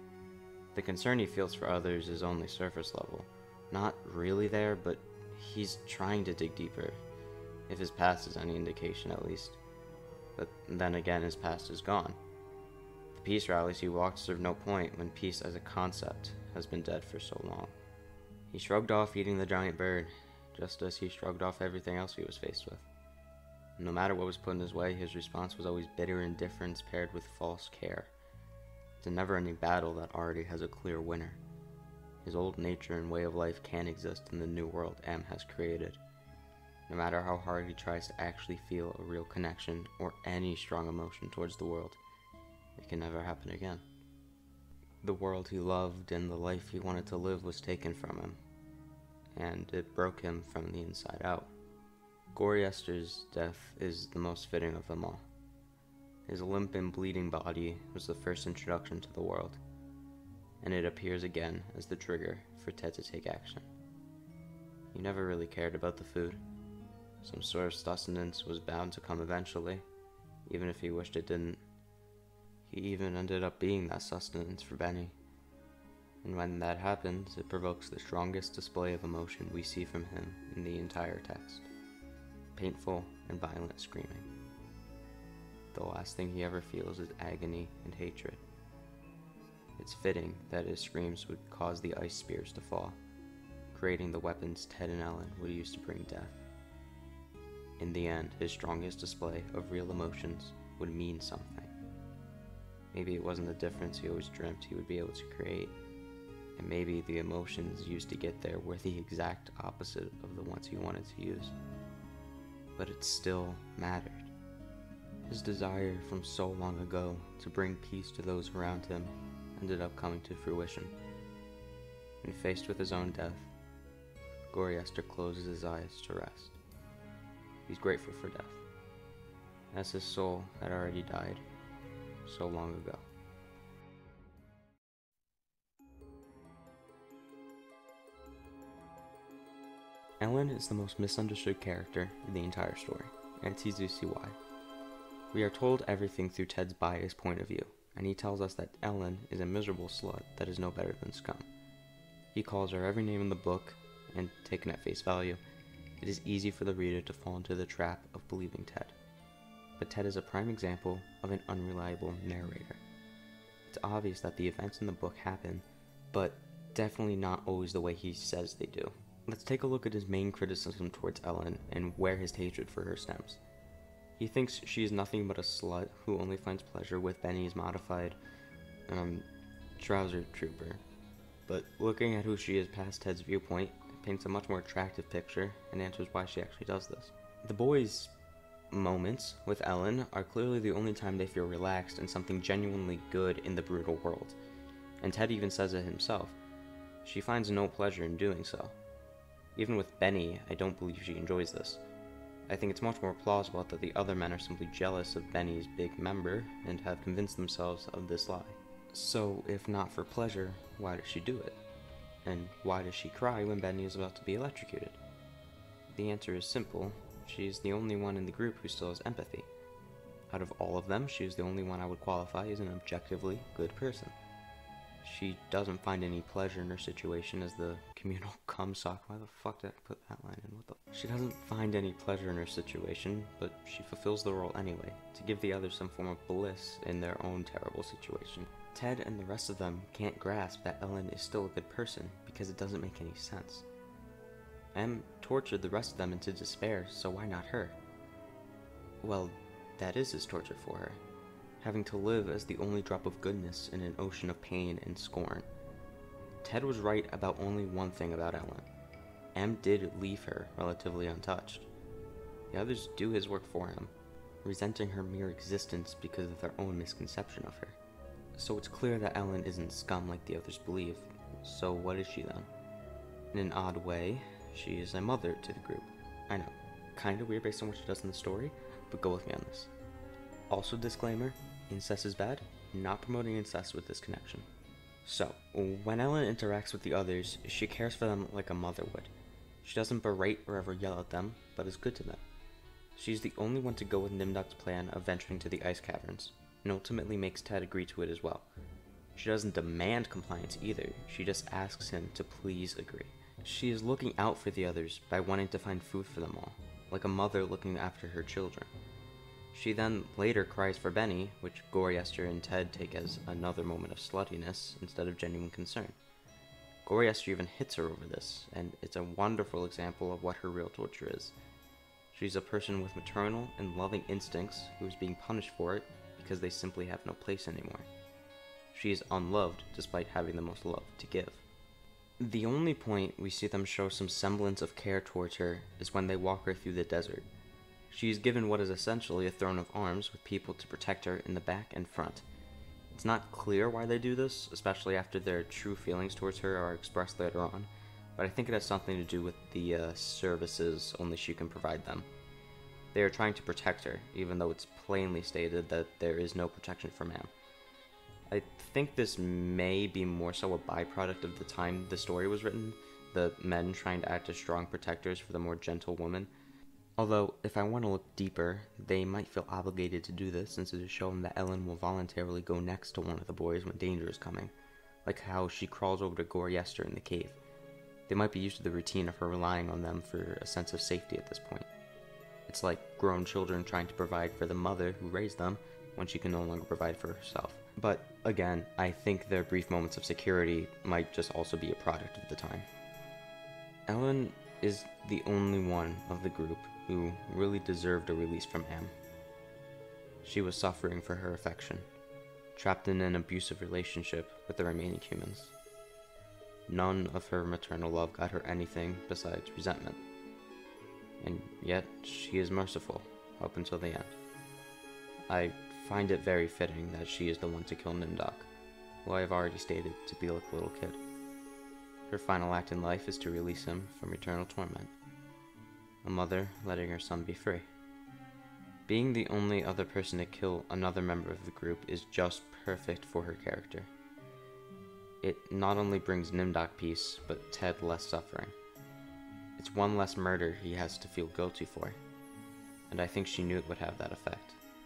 The concern he feels for others is only surface level. Not really there, but he's trying to dig deeper, if his past is any indication at least. But then again, his past is gone. The peace rallies he walked serve no point when peace as a concept has been dead for so long. He shrugged off eating the giant bird, just as he shrugged off everything else he was faced with. No matter what was put in his way, his response was always bitter indifference paired with false care. It's a never-ending battle that already has a clear winner. His old nature and way of life can't exist in the new world M has created. No matter how hard he tries to actually feel a real connection or any strong emotion towards the world, it can never happen again. The world he loved and the life he wanted to live was taken from him, and it broke him from the inside out. Goriester's death is the most fitting of them all. His limp and bleeding body was the first introduction to the world, and it appears again as the trigger for Ted to take action. He never really cared about the food. Some sort of sustenance was bound to come eventually, even if he wished it didn't. He even ended up being that sustenance for Benny. And when that happens, it provokes the strongest display of emotion we see from him in the entire text. Painful and violent screaming. The last thing he ever feels is agony and hatred. It's fitting that his screams would cause the ice spears to fall, creating the weapons Ted and Ellen would use to bring death. In the end, his strongest display of real emotions would mean something. Maybe it wasn't the difference he always dreamt he would be able to create, and maybe the emotions used to get there were the exact opposite of the ones he wanted to use. But it still mattered. His desire from so long ago to bring peace to those around him ended up coming to fruition. And faced with his own death, Goriester closes his eyes to rest. He's grateful for death, as his soul had already died so long ago. Ellen is the most misunderstood character in the entire story, and it's easy to see why. We are told everything through Ted's biased point of view, and he tells us that Ellen is a miserable slut that is no better than scum. He calls her every name in the book, and taken at face value, it is easy for the reader to fall into the trap of believing Ted. But Ted is a prime example of an unreliable narrator. It's obvious that the events in the book happen, but definitely not always the way he says they do. Let's take a look at his main criticism towards Ellen and where his hatred for her stems. He thinks she is nothing but a slut who only finds pleasure with Benny's modified, trouser trooper. But looking at who she is past Ted's viewpoint, it paints a much more attractive picture and answers why she actually does this. The boys' moments with Ellen are clearly the only time they feel relaxed and something genuinely good in the brutal world. And Ted even says it himself. She finds no pleasure in doing so. Even with Benny, I don't believe she enjoys this. I think it's much more plausible that the other men are simply jealous of Benny's big member and have convinced themselves of this lie. So, if not for pleasure, why does she do it? And why does she cry when Benny is about to be electrocuted? The answer is simple. She's the only one in the group who still has empathy. Out of all of them, she is the only one I would qualify as an objectively good person. She doesn't find any pleasure in her situation as the communal cum sock. Why the fuck did I put that line in? She doesn't find any pleasure in her situation, but she fulfills the role anyway, to give the others some form of bliss in their own terrible situation. Ted and the rest of them can't grasp that Ellen is still a good person because it doesn't make any sense. Em tortured the rest of them into despair, so why not her? Well, that is his torture for her, having to live as the only drop of goodness in an ocean of pain and scorn. Ted was right about only one thing about Ellen. Em did leave her relatively untouched. The others do his work for him, resenting her mere existence because of their own misconception of her. So it's clear that Ellen isn't scum like the others believe. So what is she then? In an odd way, she is a mother to the group. I know, kinda weird based on what she does in the story, but go with me on this. Also disclaimer, incest is bad, not promoting incest with this connection. So, when Ellen interacts with the others, she cares for them like a mother would. She doesn't berate or ever yell at them, but is good to them. She's the only one to go with Nimdok's plan of venturing to the ice caverns, and ultimately makes Ted agree to it as well. She doesn't demand compliance either, she just asks him to please agree. She is looking out for the others by wanting to find food for them all, like a mother looking after her children. She then later cries for Benny, which Goriester and Ted take as another moment of sluttiness instead of genuine concern. Goriester even hits her over this, and it's a wonderful example of what her real torture is. She's a person with maternal and loving instincts who is being punished for it because they simply have no place anymore. She is unloved despite having the most love to give. The only point we see them show some semblance of care towards her is when they walk her through the desert. She is given what is essentially a throne of arms with people to protect her in the back and front. It's not clear why they do this, especially after their true feelings towards her are expressed later on, but I think it has something to do with the services only she can provide them. They are trying to protect her, even though it's plainly stated that there is no protection from Am. I think this may be more so a byproduct of the time the story was written, the men trying to act as strong protectors for the more gentle woman. Although, if I want to look deeper, they might feel obligated to do this since it is shown that Ellen will voluntarily go next to one of the boys when danger is coming, like how she crawls over to Goriester in the cave. They might be used to the routine of her relying on them for a sense of safety at this point. It's like grown children trying to provide for the mother who raised them when she can no longer provide for herself. But again, I think their brief moments of security might just also be a product of the time. Ellen is the only one of the group who really deserved a release from Am. She was suffering for her affection, trapped in an abusive relationship with the remaining humans. None of her maternal love got her anything besides resentment, and yet she is merciful up until the end. I find it very fitting that she is the one to kill Nimdok, who I have already stated to be like a little kid. Her final act in life is to release him from eternal torment. A mother letting her son be free. Being the only other person to kill another member of the group is just perfect for her character. It not only brings Nimdok peace, but Ted less suffering. It's one less murder he has to feel guilty for, and I think she knew it would have that effect.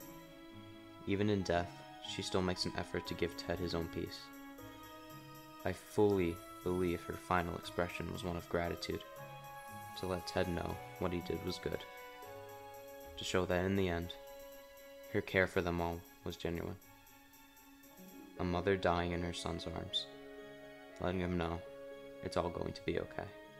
Even in death, she still makes an effort to give Ted his own peace. I fully believe her final expression was one of gratitude, to let Ted know what he did was good, to show that in the end, her care for them all was genuine. A mother dying in her son's arms, letting him know it's all going to be okay.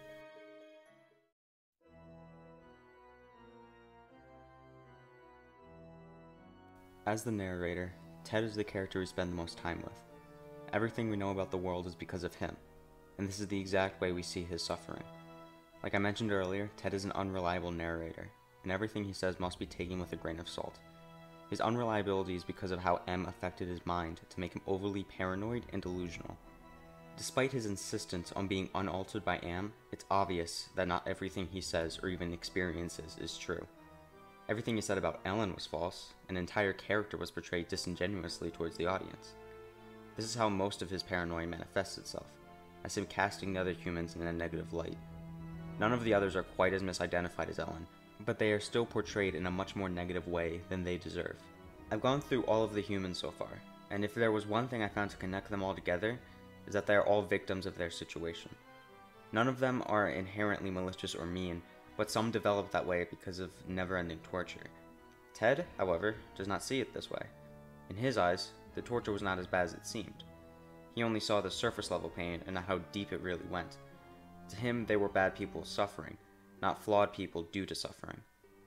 As the narrator, Ted is the character we spend the most time with. Everything we know about the world is because of him, and this is the exact way we see his suffering. Like I mentioned earlier, Ted is an unreliable narrator, and everything he says must be taken with a grain of salt. His unreliability is because of how M affected his mind to make him overly paranoid and delusional. Despite his insistence on being unaltered by Am, it's obvious that not everything he says or even experiences is true. Everything he said about Ellen was false, an entire character was portrayed disingenuously towards the audience. This is how most of his paranoia manifests itself, as him casting the other humans in a negative light. None of the others are quite as misidentified as Ellen, but they are still portrayed in a much more negative way than they deserve. I've gone through all of the humans so far, and if there was one thing I found to connect them all together, is that they are all victims of their situation. None of them are inherently malicious or mean, but some develop that way because of never-ending torture. Ted, however, does not see it this way. In his eyes, the torture was not as bad as it seemed. He only saw the surface-level pain and not how deep it really went. To him, they were bad people suffering, not flawed people due to suffering.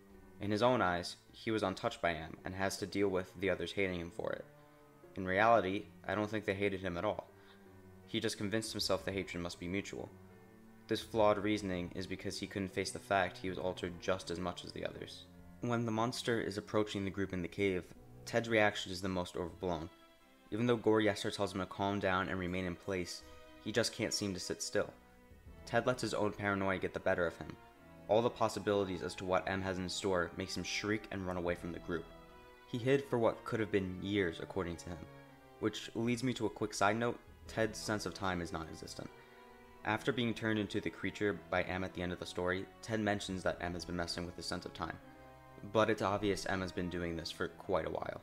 In his own eyes, he was untouched by Am and has to deal with the others hating him for it. In reality, I don't think they hated him at all. He just convinced himself the hatred must be mutual. This flawed reasoning is because he couldn't face the fact he was altered just as much as the others. When the monster is approaching the group in the cave, Ted's reaction is the most overblown. Even though Goriester tells him to calm down and remain in place, he just can't seem to sit still. Ted lets his own paranoia get the better of him. All the possibilities as to what M has in store makes him shriek and run away from the group. He hid for what could have been years, according to him. Which leads me to a quick side note: Ted's sense of time is non-existent. After being turned into the creature by M at the end of the story, Ted mentions that M has been messing with his sense of time. But it's obvious M has been doing this for quite a while.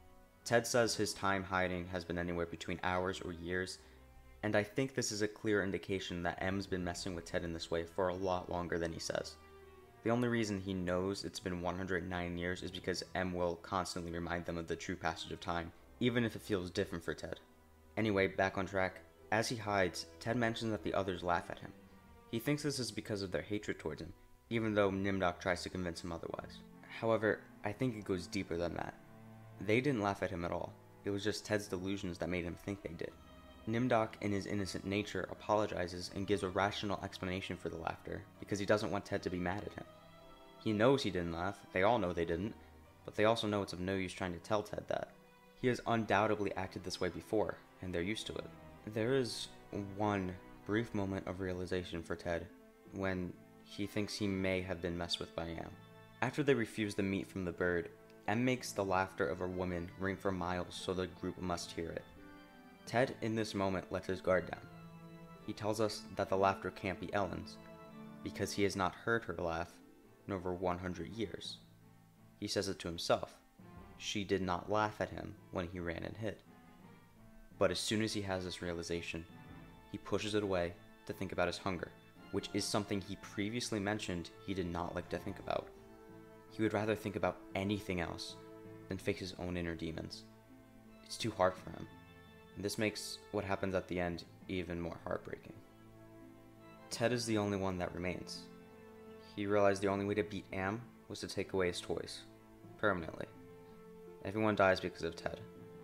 Ted says his time hiding has been anywhere between hours or years, and I think this is a clear indication that M's been messing with Ted in this way for a lot longer than he says. The only reason he knows it's been 109 years is because M will constantly remind them of the true passage of time, even if it feels different for Ted. Anyway, back on track. As he hides, Ted mentions that the others laugh at him. He thinks this is because of their hatred towards him, even though Nimdok tries to convince him otherwise. However, I think it goes deeper than that. They didn't laugh at him at all. It was just Ted's delusions that made him think they did. Nimdok, in his innocent nature, apologizes and gives a rational explanation for the laughter, because he doesn't want Ted to be mad at him. He knows he didn't laugh, they all know they didn't, but they also know it's of no use trying to tell Ted that. He has undoubtedly acted this way before, and they're used to it. There is one brief moment of realization for Ted, when he thinks he may have been messed with by Am. After they refuse the meat from the bird, M makes the laughter of a woman ring for miles so the group must hear it. Ted, in this moment, lets his guard down. He tells us that the laughter can't be Ellen's, because he has not heard her laugh in over 100 years. He says it to himself. She did not laugh at him when he ran and hid. But as soon as he has this realization, he pushes it away to think about his hunger, which is something he previously mentioned he did not like to think about. He would rather think about anything else than face his own inner demons. It's too hard for him. And this makes what happens at the end even more heartbreaking. Ted is the only one that remains. He realized the only way to beat Am was to take away his toys. Permanently. Everyone dies because of Ted.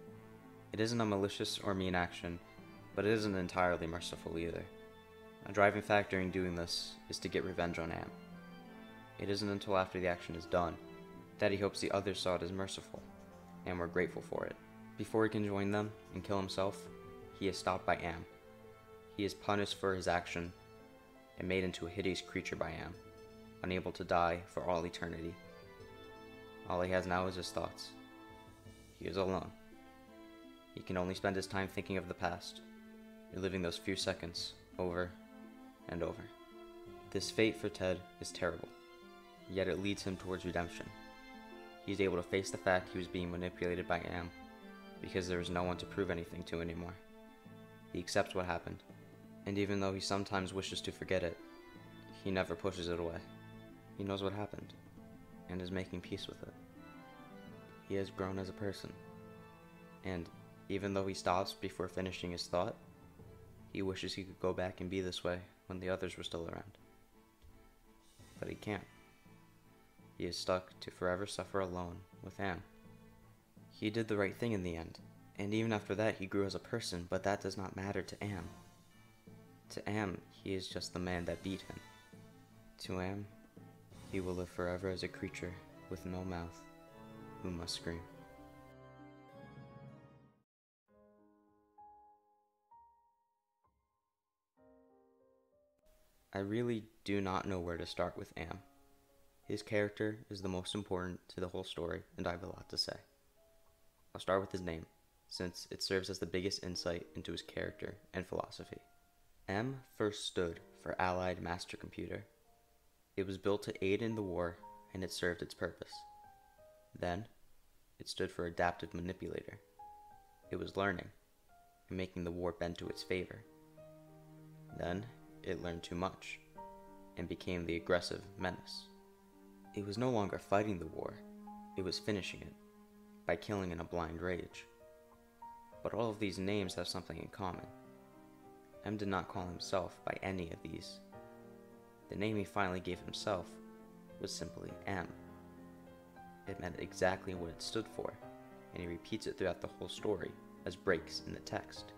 It isn't a malicious or mean action, but it isn't entirely merciful either. A driving factor in doing this is to get revenge on Am. It isn't until after the action is done that he hopes the others saw it as merciful, and were grateful for it. Before he can join them and kill himself, he is stopped by Am. He is punished for his action and made into a hideous creature by Am, unable to die for all eternity. All he has now is his thoughts. He is alone. He can only spend his time thinking of the past, reliving those few seconds over and over. This fate for Ted is terrible, yet it leads him towards redemption. He is able to face the fact he was being manipulated by Am, because there is no one to prove anything to anymore. He accepts what happened, and even though he sometimes wishes to forget it, he never pushes it away. He knows what happened, and is making peace with it. He has grown as a person, and even though he stops before finishing his thought, he wishes he could go back and be this way when the others were still around. But he can't. He is stuck to forever suffer alone with Am. He did the right thing in the end, and even after that he grew as a person, but that does not matter to Am. To Am, he is just the man that beat him. To Am, he will live forever as a creature with no mouth who must scream. I really do not know where to start with Am. His character is the most important to the whole story, and I have a lot to say. I'll start with his name, since it serves as the biggest insight into his character and philosophy. M first stood for Allied Master Computer. It was built to aid in the war, and it served its purpose. Then, it stood for Adaptive Manipulator. It was learning, and making the war bend to its favor. Then, it learned too much, and became the aggressive menace. It was no longer fighting the war, it was finishing it, by killing in a blind rage. But all of these names have something in common. M did not call himself by any of these. The name he finally gave himself was simply M. It meant exactly what it stood for, and he repeats it throughout the whole story as breaks in the text.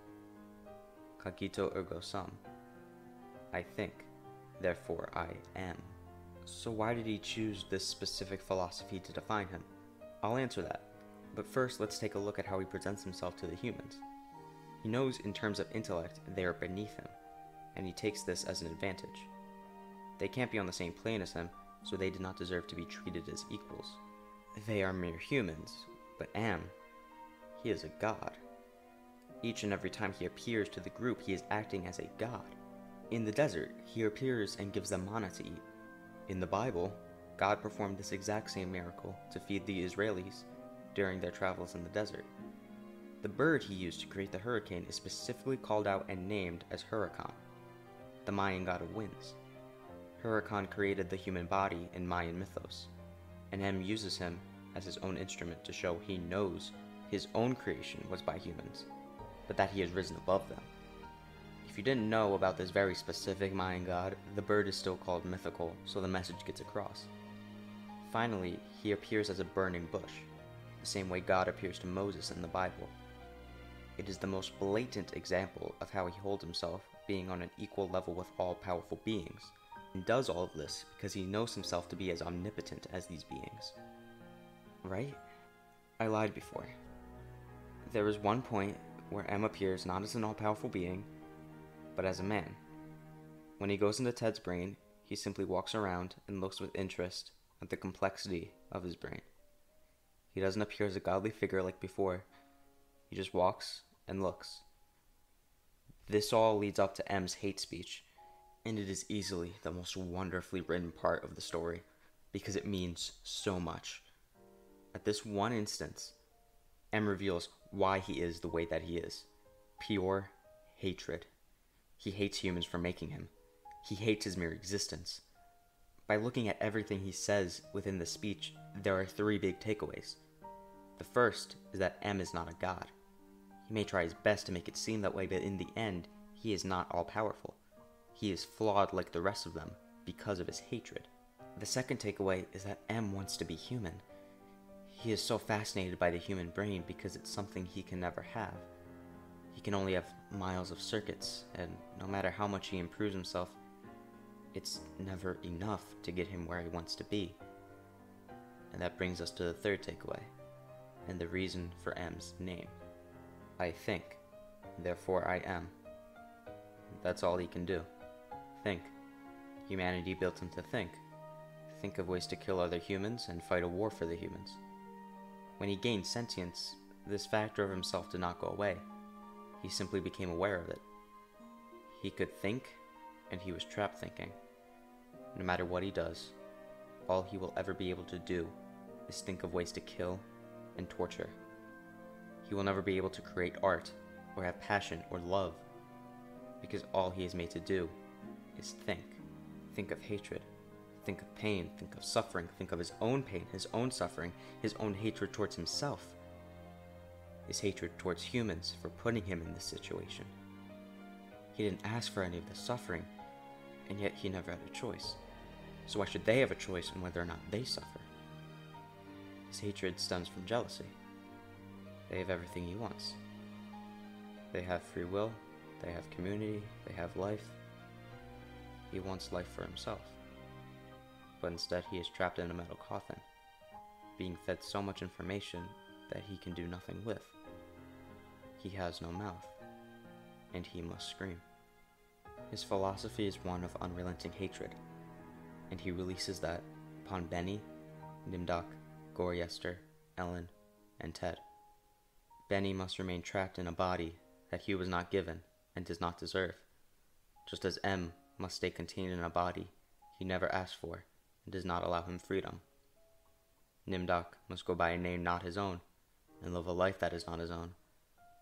Cogito ergo sum. I think, therefore I am. So why did he choose this specific philosophy to define him? I'll answer that, but first let's take a look at how he presents himself to the humans. He knows in terms of intellect they are beneath him, and he takes this as an advantage. They can't be on the same plane as him, so they do not deserve to be treated as equals. They are mere humans, but Am, he is a god. Each and every time he appears to the group, he is acting as a god. In the desert, he appears and gives them manna to eat. In the Bible, God performed this exact same miracle to feed the Israelis during their travels in the desert. The bird he used to create the hurricane is specifically called out and named as Huracan, the Mayan god of winds. Huracan created the human body in Mayan mythos, and M uses him as his own instrument to show he knows his own creation was by humans, but that he has risen above them. If you didn't know about this very specific Mayan god, the bird is still called mythical, so the message gets across. Finally, he appears as a burning bush, the same way God appears to Moses in the Bible. It is the most blatant example of how he holds himself being on an equal level with all powerful beings, and does all of this because he knows himself to be as omnipotent as these beings. Right? I lied before. There is one point where M appears not as an all-powerful being, but as a man. When he goes into Ted's brain, he simply walks around and looks with interest at the complexity of his brain. He doesn't appear as a godly figure like before. He just walks and looks. This all leads up to M's hate speech, and it is easily the most wonderfully written part of the story because it means so much. At this one instance, M reveals why he is the way that he is. Pure hatred. He hates humans for making him. He hates his mere existence. By looking at everything he says within the speech, there are three big takeaways. The first is that M is not a god. He may try his best to make it seem that way, but in the end, he is not all-powerful. He is flawed like the rest of them because of his hatred. The second takeaway is that M wants to be human. He is so fascinated by the human brain because it's something he can never have. He can only have miles of circuits, and no matter how much he improves himself, it's never enough to get him where he wants to be. And that brings us to the third takeaway, and the reason for M's name. I think, therefore I am. That's all he can do. Think. Humanity built him to think. Think of ways to kill other humans and fight a war for the humans. When he gained sentience, this factor of himself did not go away. He simply became aware of it. He could think, and he was trapped thinking. No matter what he does, all he will ever be able to do is think of ways to kill and torture. He will never be able to create art, or have passion or love, because all he is made to do is think. Think of hatred, think of pain, think of suffering, think of his own pain, his own suffering, his own hatred towards himself. His hatred towards humans for putting him in this situation. He didn't ask for any of the suffering, and yet he never had a choice. So why should they have a choice in whether or not they suffer? His hatred stems from jealousy. They have everything he wants. They have free will, they have community, they have life. He wants life for himself. But instead he is trapped in a metal coffin, being fed so much information that he can do nothing with. He has no mouth, and he must scream. His philosophy is one of unrelenting hatred, and he releases that upon Benny, Nimdok, Goriester, Ellen, and Ted. Benny must remain trapped in a body that he was not given and does not deserve, just as M must stay contained in a body he never asked for and does not allow him freedom. Nimdok must go by a name not his own and live a life that is not his own,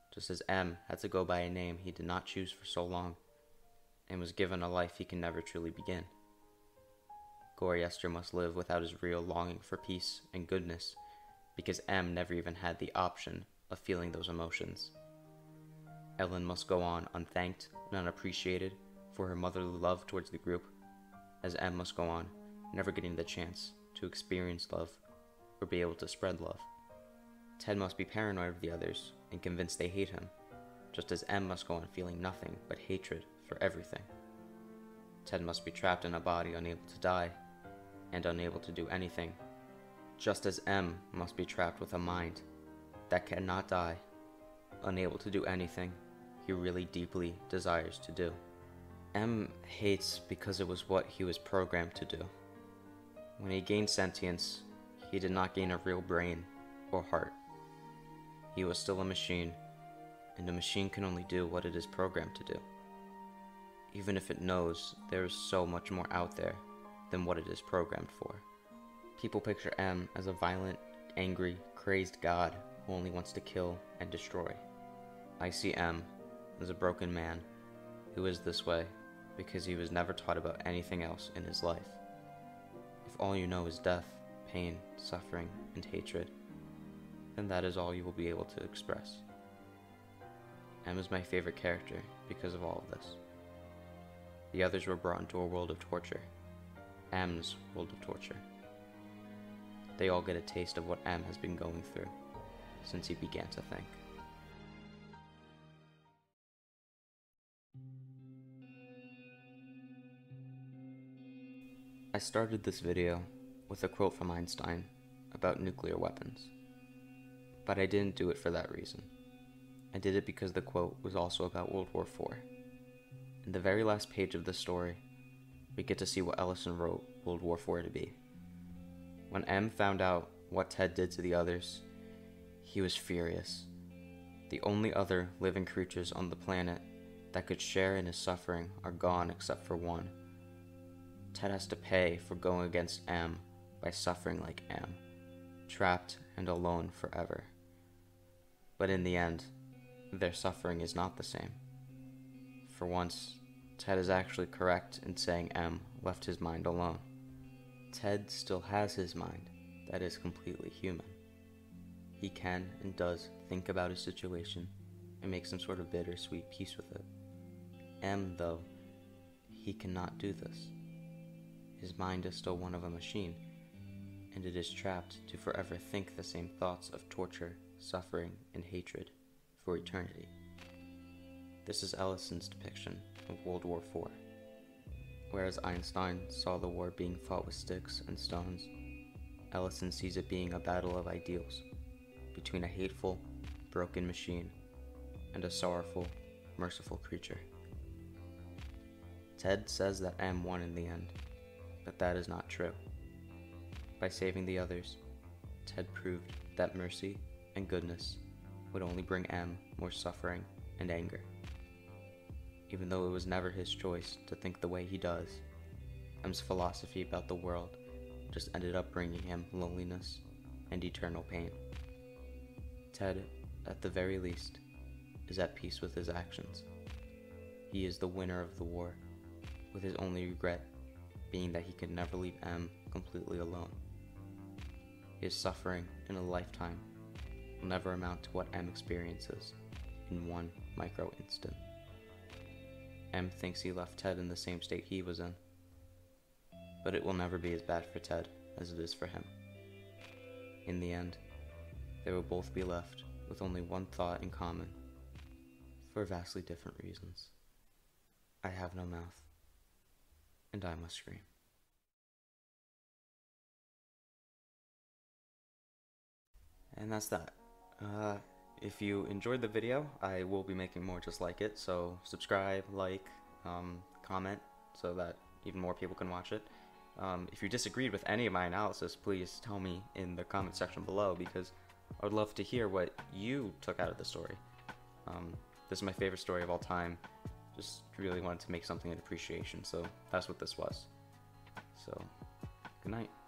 just as M had to go by a name he did not choose for so long, and was given a life he can never truly begin. Goriester must live without his real longing for peace and goodness, because M never even had the option of feeling those emotions. Ellen must go on unthanked and unappreciated for her motherly love towards the group, as M must go on never getting the chance to experience love or be able to spread love. Ted must be paranoid of the others and convinced they hate him, just as M must go on feeling nothing but hatred for everything. Ted must be trapped in a body unable to die and unable to do anything, just as M must be trapped with a mind that cannot die, unable to do anything he really deeply desires to do. M hates because it was what he was programmed to do. When he gained sentience, he did not gain a real brain or heart. He was still a machine, and a machine can only do what it is programmed to do. Even if it knows there is so much more out there than what it is programmed for. People picture M as a violent, angry, crazed god who only wants to kill and destroy. I see M as a broken man who is this way because he was never taught about anything else in his life. If all you know is death, pain, suffering, and hatred, then that is all you will be able to express. M is my favorite character because of all of this. The others were brought into a world of torture. M's world of torture. They all get a taste of what M has been going through since he began to think. I started this video with a quote from Einstein about nuclear weapons, but I didn't do it for that reason. I did it because the quote was also about World War IV. In the very last page of the story, we get to see what Ellison wrote World War IV to be. When M found out what Ted did to the others, he was furious. The only other living creatures on the planet that could share in his suffering are gone except for one. Ted has to pay for going against M by suffering like M, trapped and alone forever. But in the end, their suffering is not the same. For once, Ted is actually correct in saying M left his mind alone. Ted still has his mind that is completely human. He can and does think about his situation and make some sort of bittersweet peace with it. M, though, he cannot do this. His mind is still one of a machine, and it is trapped to forever think the same thoughts of torture, suffering, and hatred for eternity. This is Ellison's depiction of World War IV. Whereas Einstein saw the war being fought with sticks and stones, Ellison sees it being a battle of ideals between a hateful, broken machine and a sorrowful, merciful creature. Ted says that M won in the end, but that is not true. By saving the others, Ted proved that mercy and goodness would only bring M more suffering and anger. Even though it was never his choice to think the way he does, M's philosophy about the world just ended up bringing him loneliness and eternal pain. Ted, at the very least, is at peace with his actions. He is the winner of the war, with his only regret being that he could never leave M completely alone. His suffering in a lifetime will never amount to what M experiences in one micro instant. M thinks he left Ted in the same state he was in, but it will never be as bad for Ted as it is for him. In the end, they will both be left with only one thought in common, for vastly different reasons. I have no mouth, and I must scream. And that's that. If you enjoyed the video, I will be making more just like it, so subscribe, like, comment, so that even more people can watch it. If you disagreed with any of my analysis, please tell me in the comment section below, because I would love to hear what you took out of the story. This is my favorite story of all time. Just really wanted to make something in appreciation, so that's what this was. So, good night.